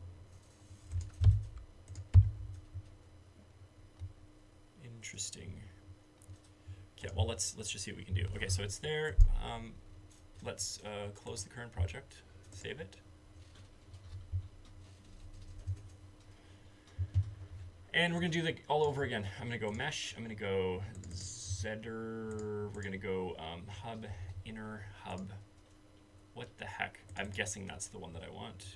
Interesting. Okay, well let's let's just see what we can do. Okay, so it's there. Um, let's uh, close the current project, save it. And we're gonna do the all over again. I'm gonna go mesh, I'm gonna go zeder, we're gonna go um, hub, inner hub. What the heck? I'm guessing that's the one that I want.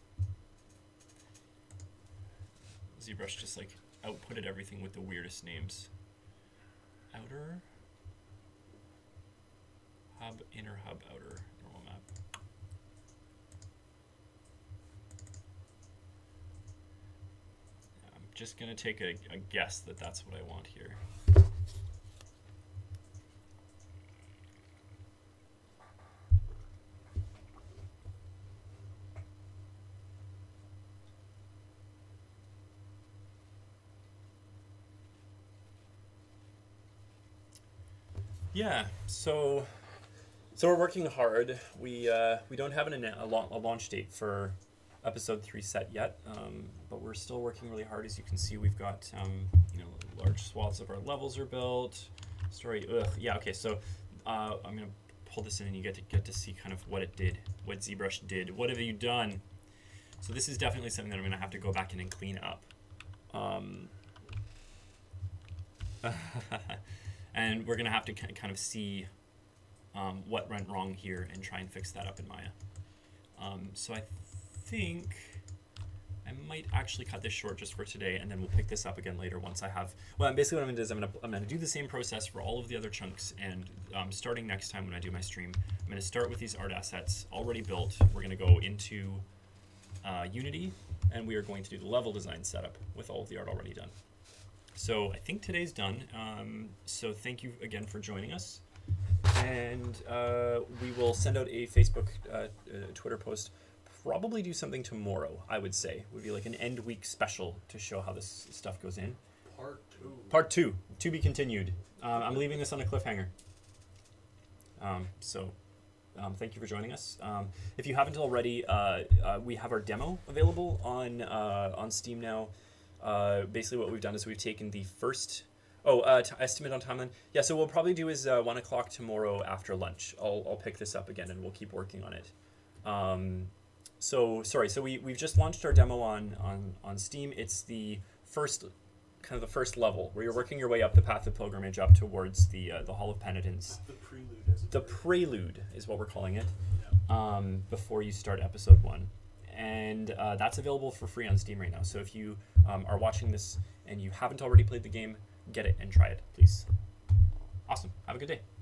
ZBrush just like outputted everything with the weirdest names. Outer hub, inner hub, outer normal map. I'm just gonna take a, a guess that that's what I want here. Yeah, so so we're working hard. We uh, we don't have an, a, la a launch date for episode three set yet, um, but we're still working really hard. As you can see, we've got um, you know large swaths of our levels are built. Story, ugh, yeah, okay. So uh, I'm gonna pull this in, and you get to get to see kind of what it did, what ZBrush did. What have you done? So this is definitely something that I'm gonna have to go back in and clean up. Um, And we're going to have to kind of see um, what went wrong here and try and fix that up in Maya. Um, so I think I might actually cut this short just for today, and then we'll pick this up again later once I have... Well, basically what I'm going to do is I'm going to, I'm going to do the same process for all of the other chunks, and um, starting next time when I do my stream, I'm going to start with these art assets already built. We're going to go into uh, Unity, and we are going to do the level design setup with all of the art already done. So I think today's done. Um, so thank you again for joining us. And uh, we will send out a Facebook, uh, uh, Twitter post. Probably do something tomorrow, I would say. Would be like an end week special to show how this stuff goes in. Part two. Part two. To be continued. Uh, I'm leaving this on a cliffhanger. Um, so um, thank you for joining us. Um, if you haven't already, uh, uh, we have our demo available on, uh, on Steam now. Uh, basically what we've done is we've taken the first Oh, uh, t- estimate on timeline. Yeah, so what we'll probably do is uh, one o'clock tomorrow after lunch. I'll I'll pick this up again and we'll keep working on it. Um, so sorry. So we we've just launched our demo on on on Steam. It's the first kind of the first level where you're working your way up the path of pilgrimage up towards the uh, the Hall of Penitence. The prelude, as it The were. prelude is what we're calling it. Yeah. Um, before you start episode one, and uh, that's available for free on Steam right now. So if you um, are watching this and you haven't already played the game, get it and try it, please. Awesome. Have a good day.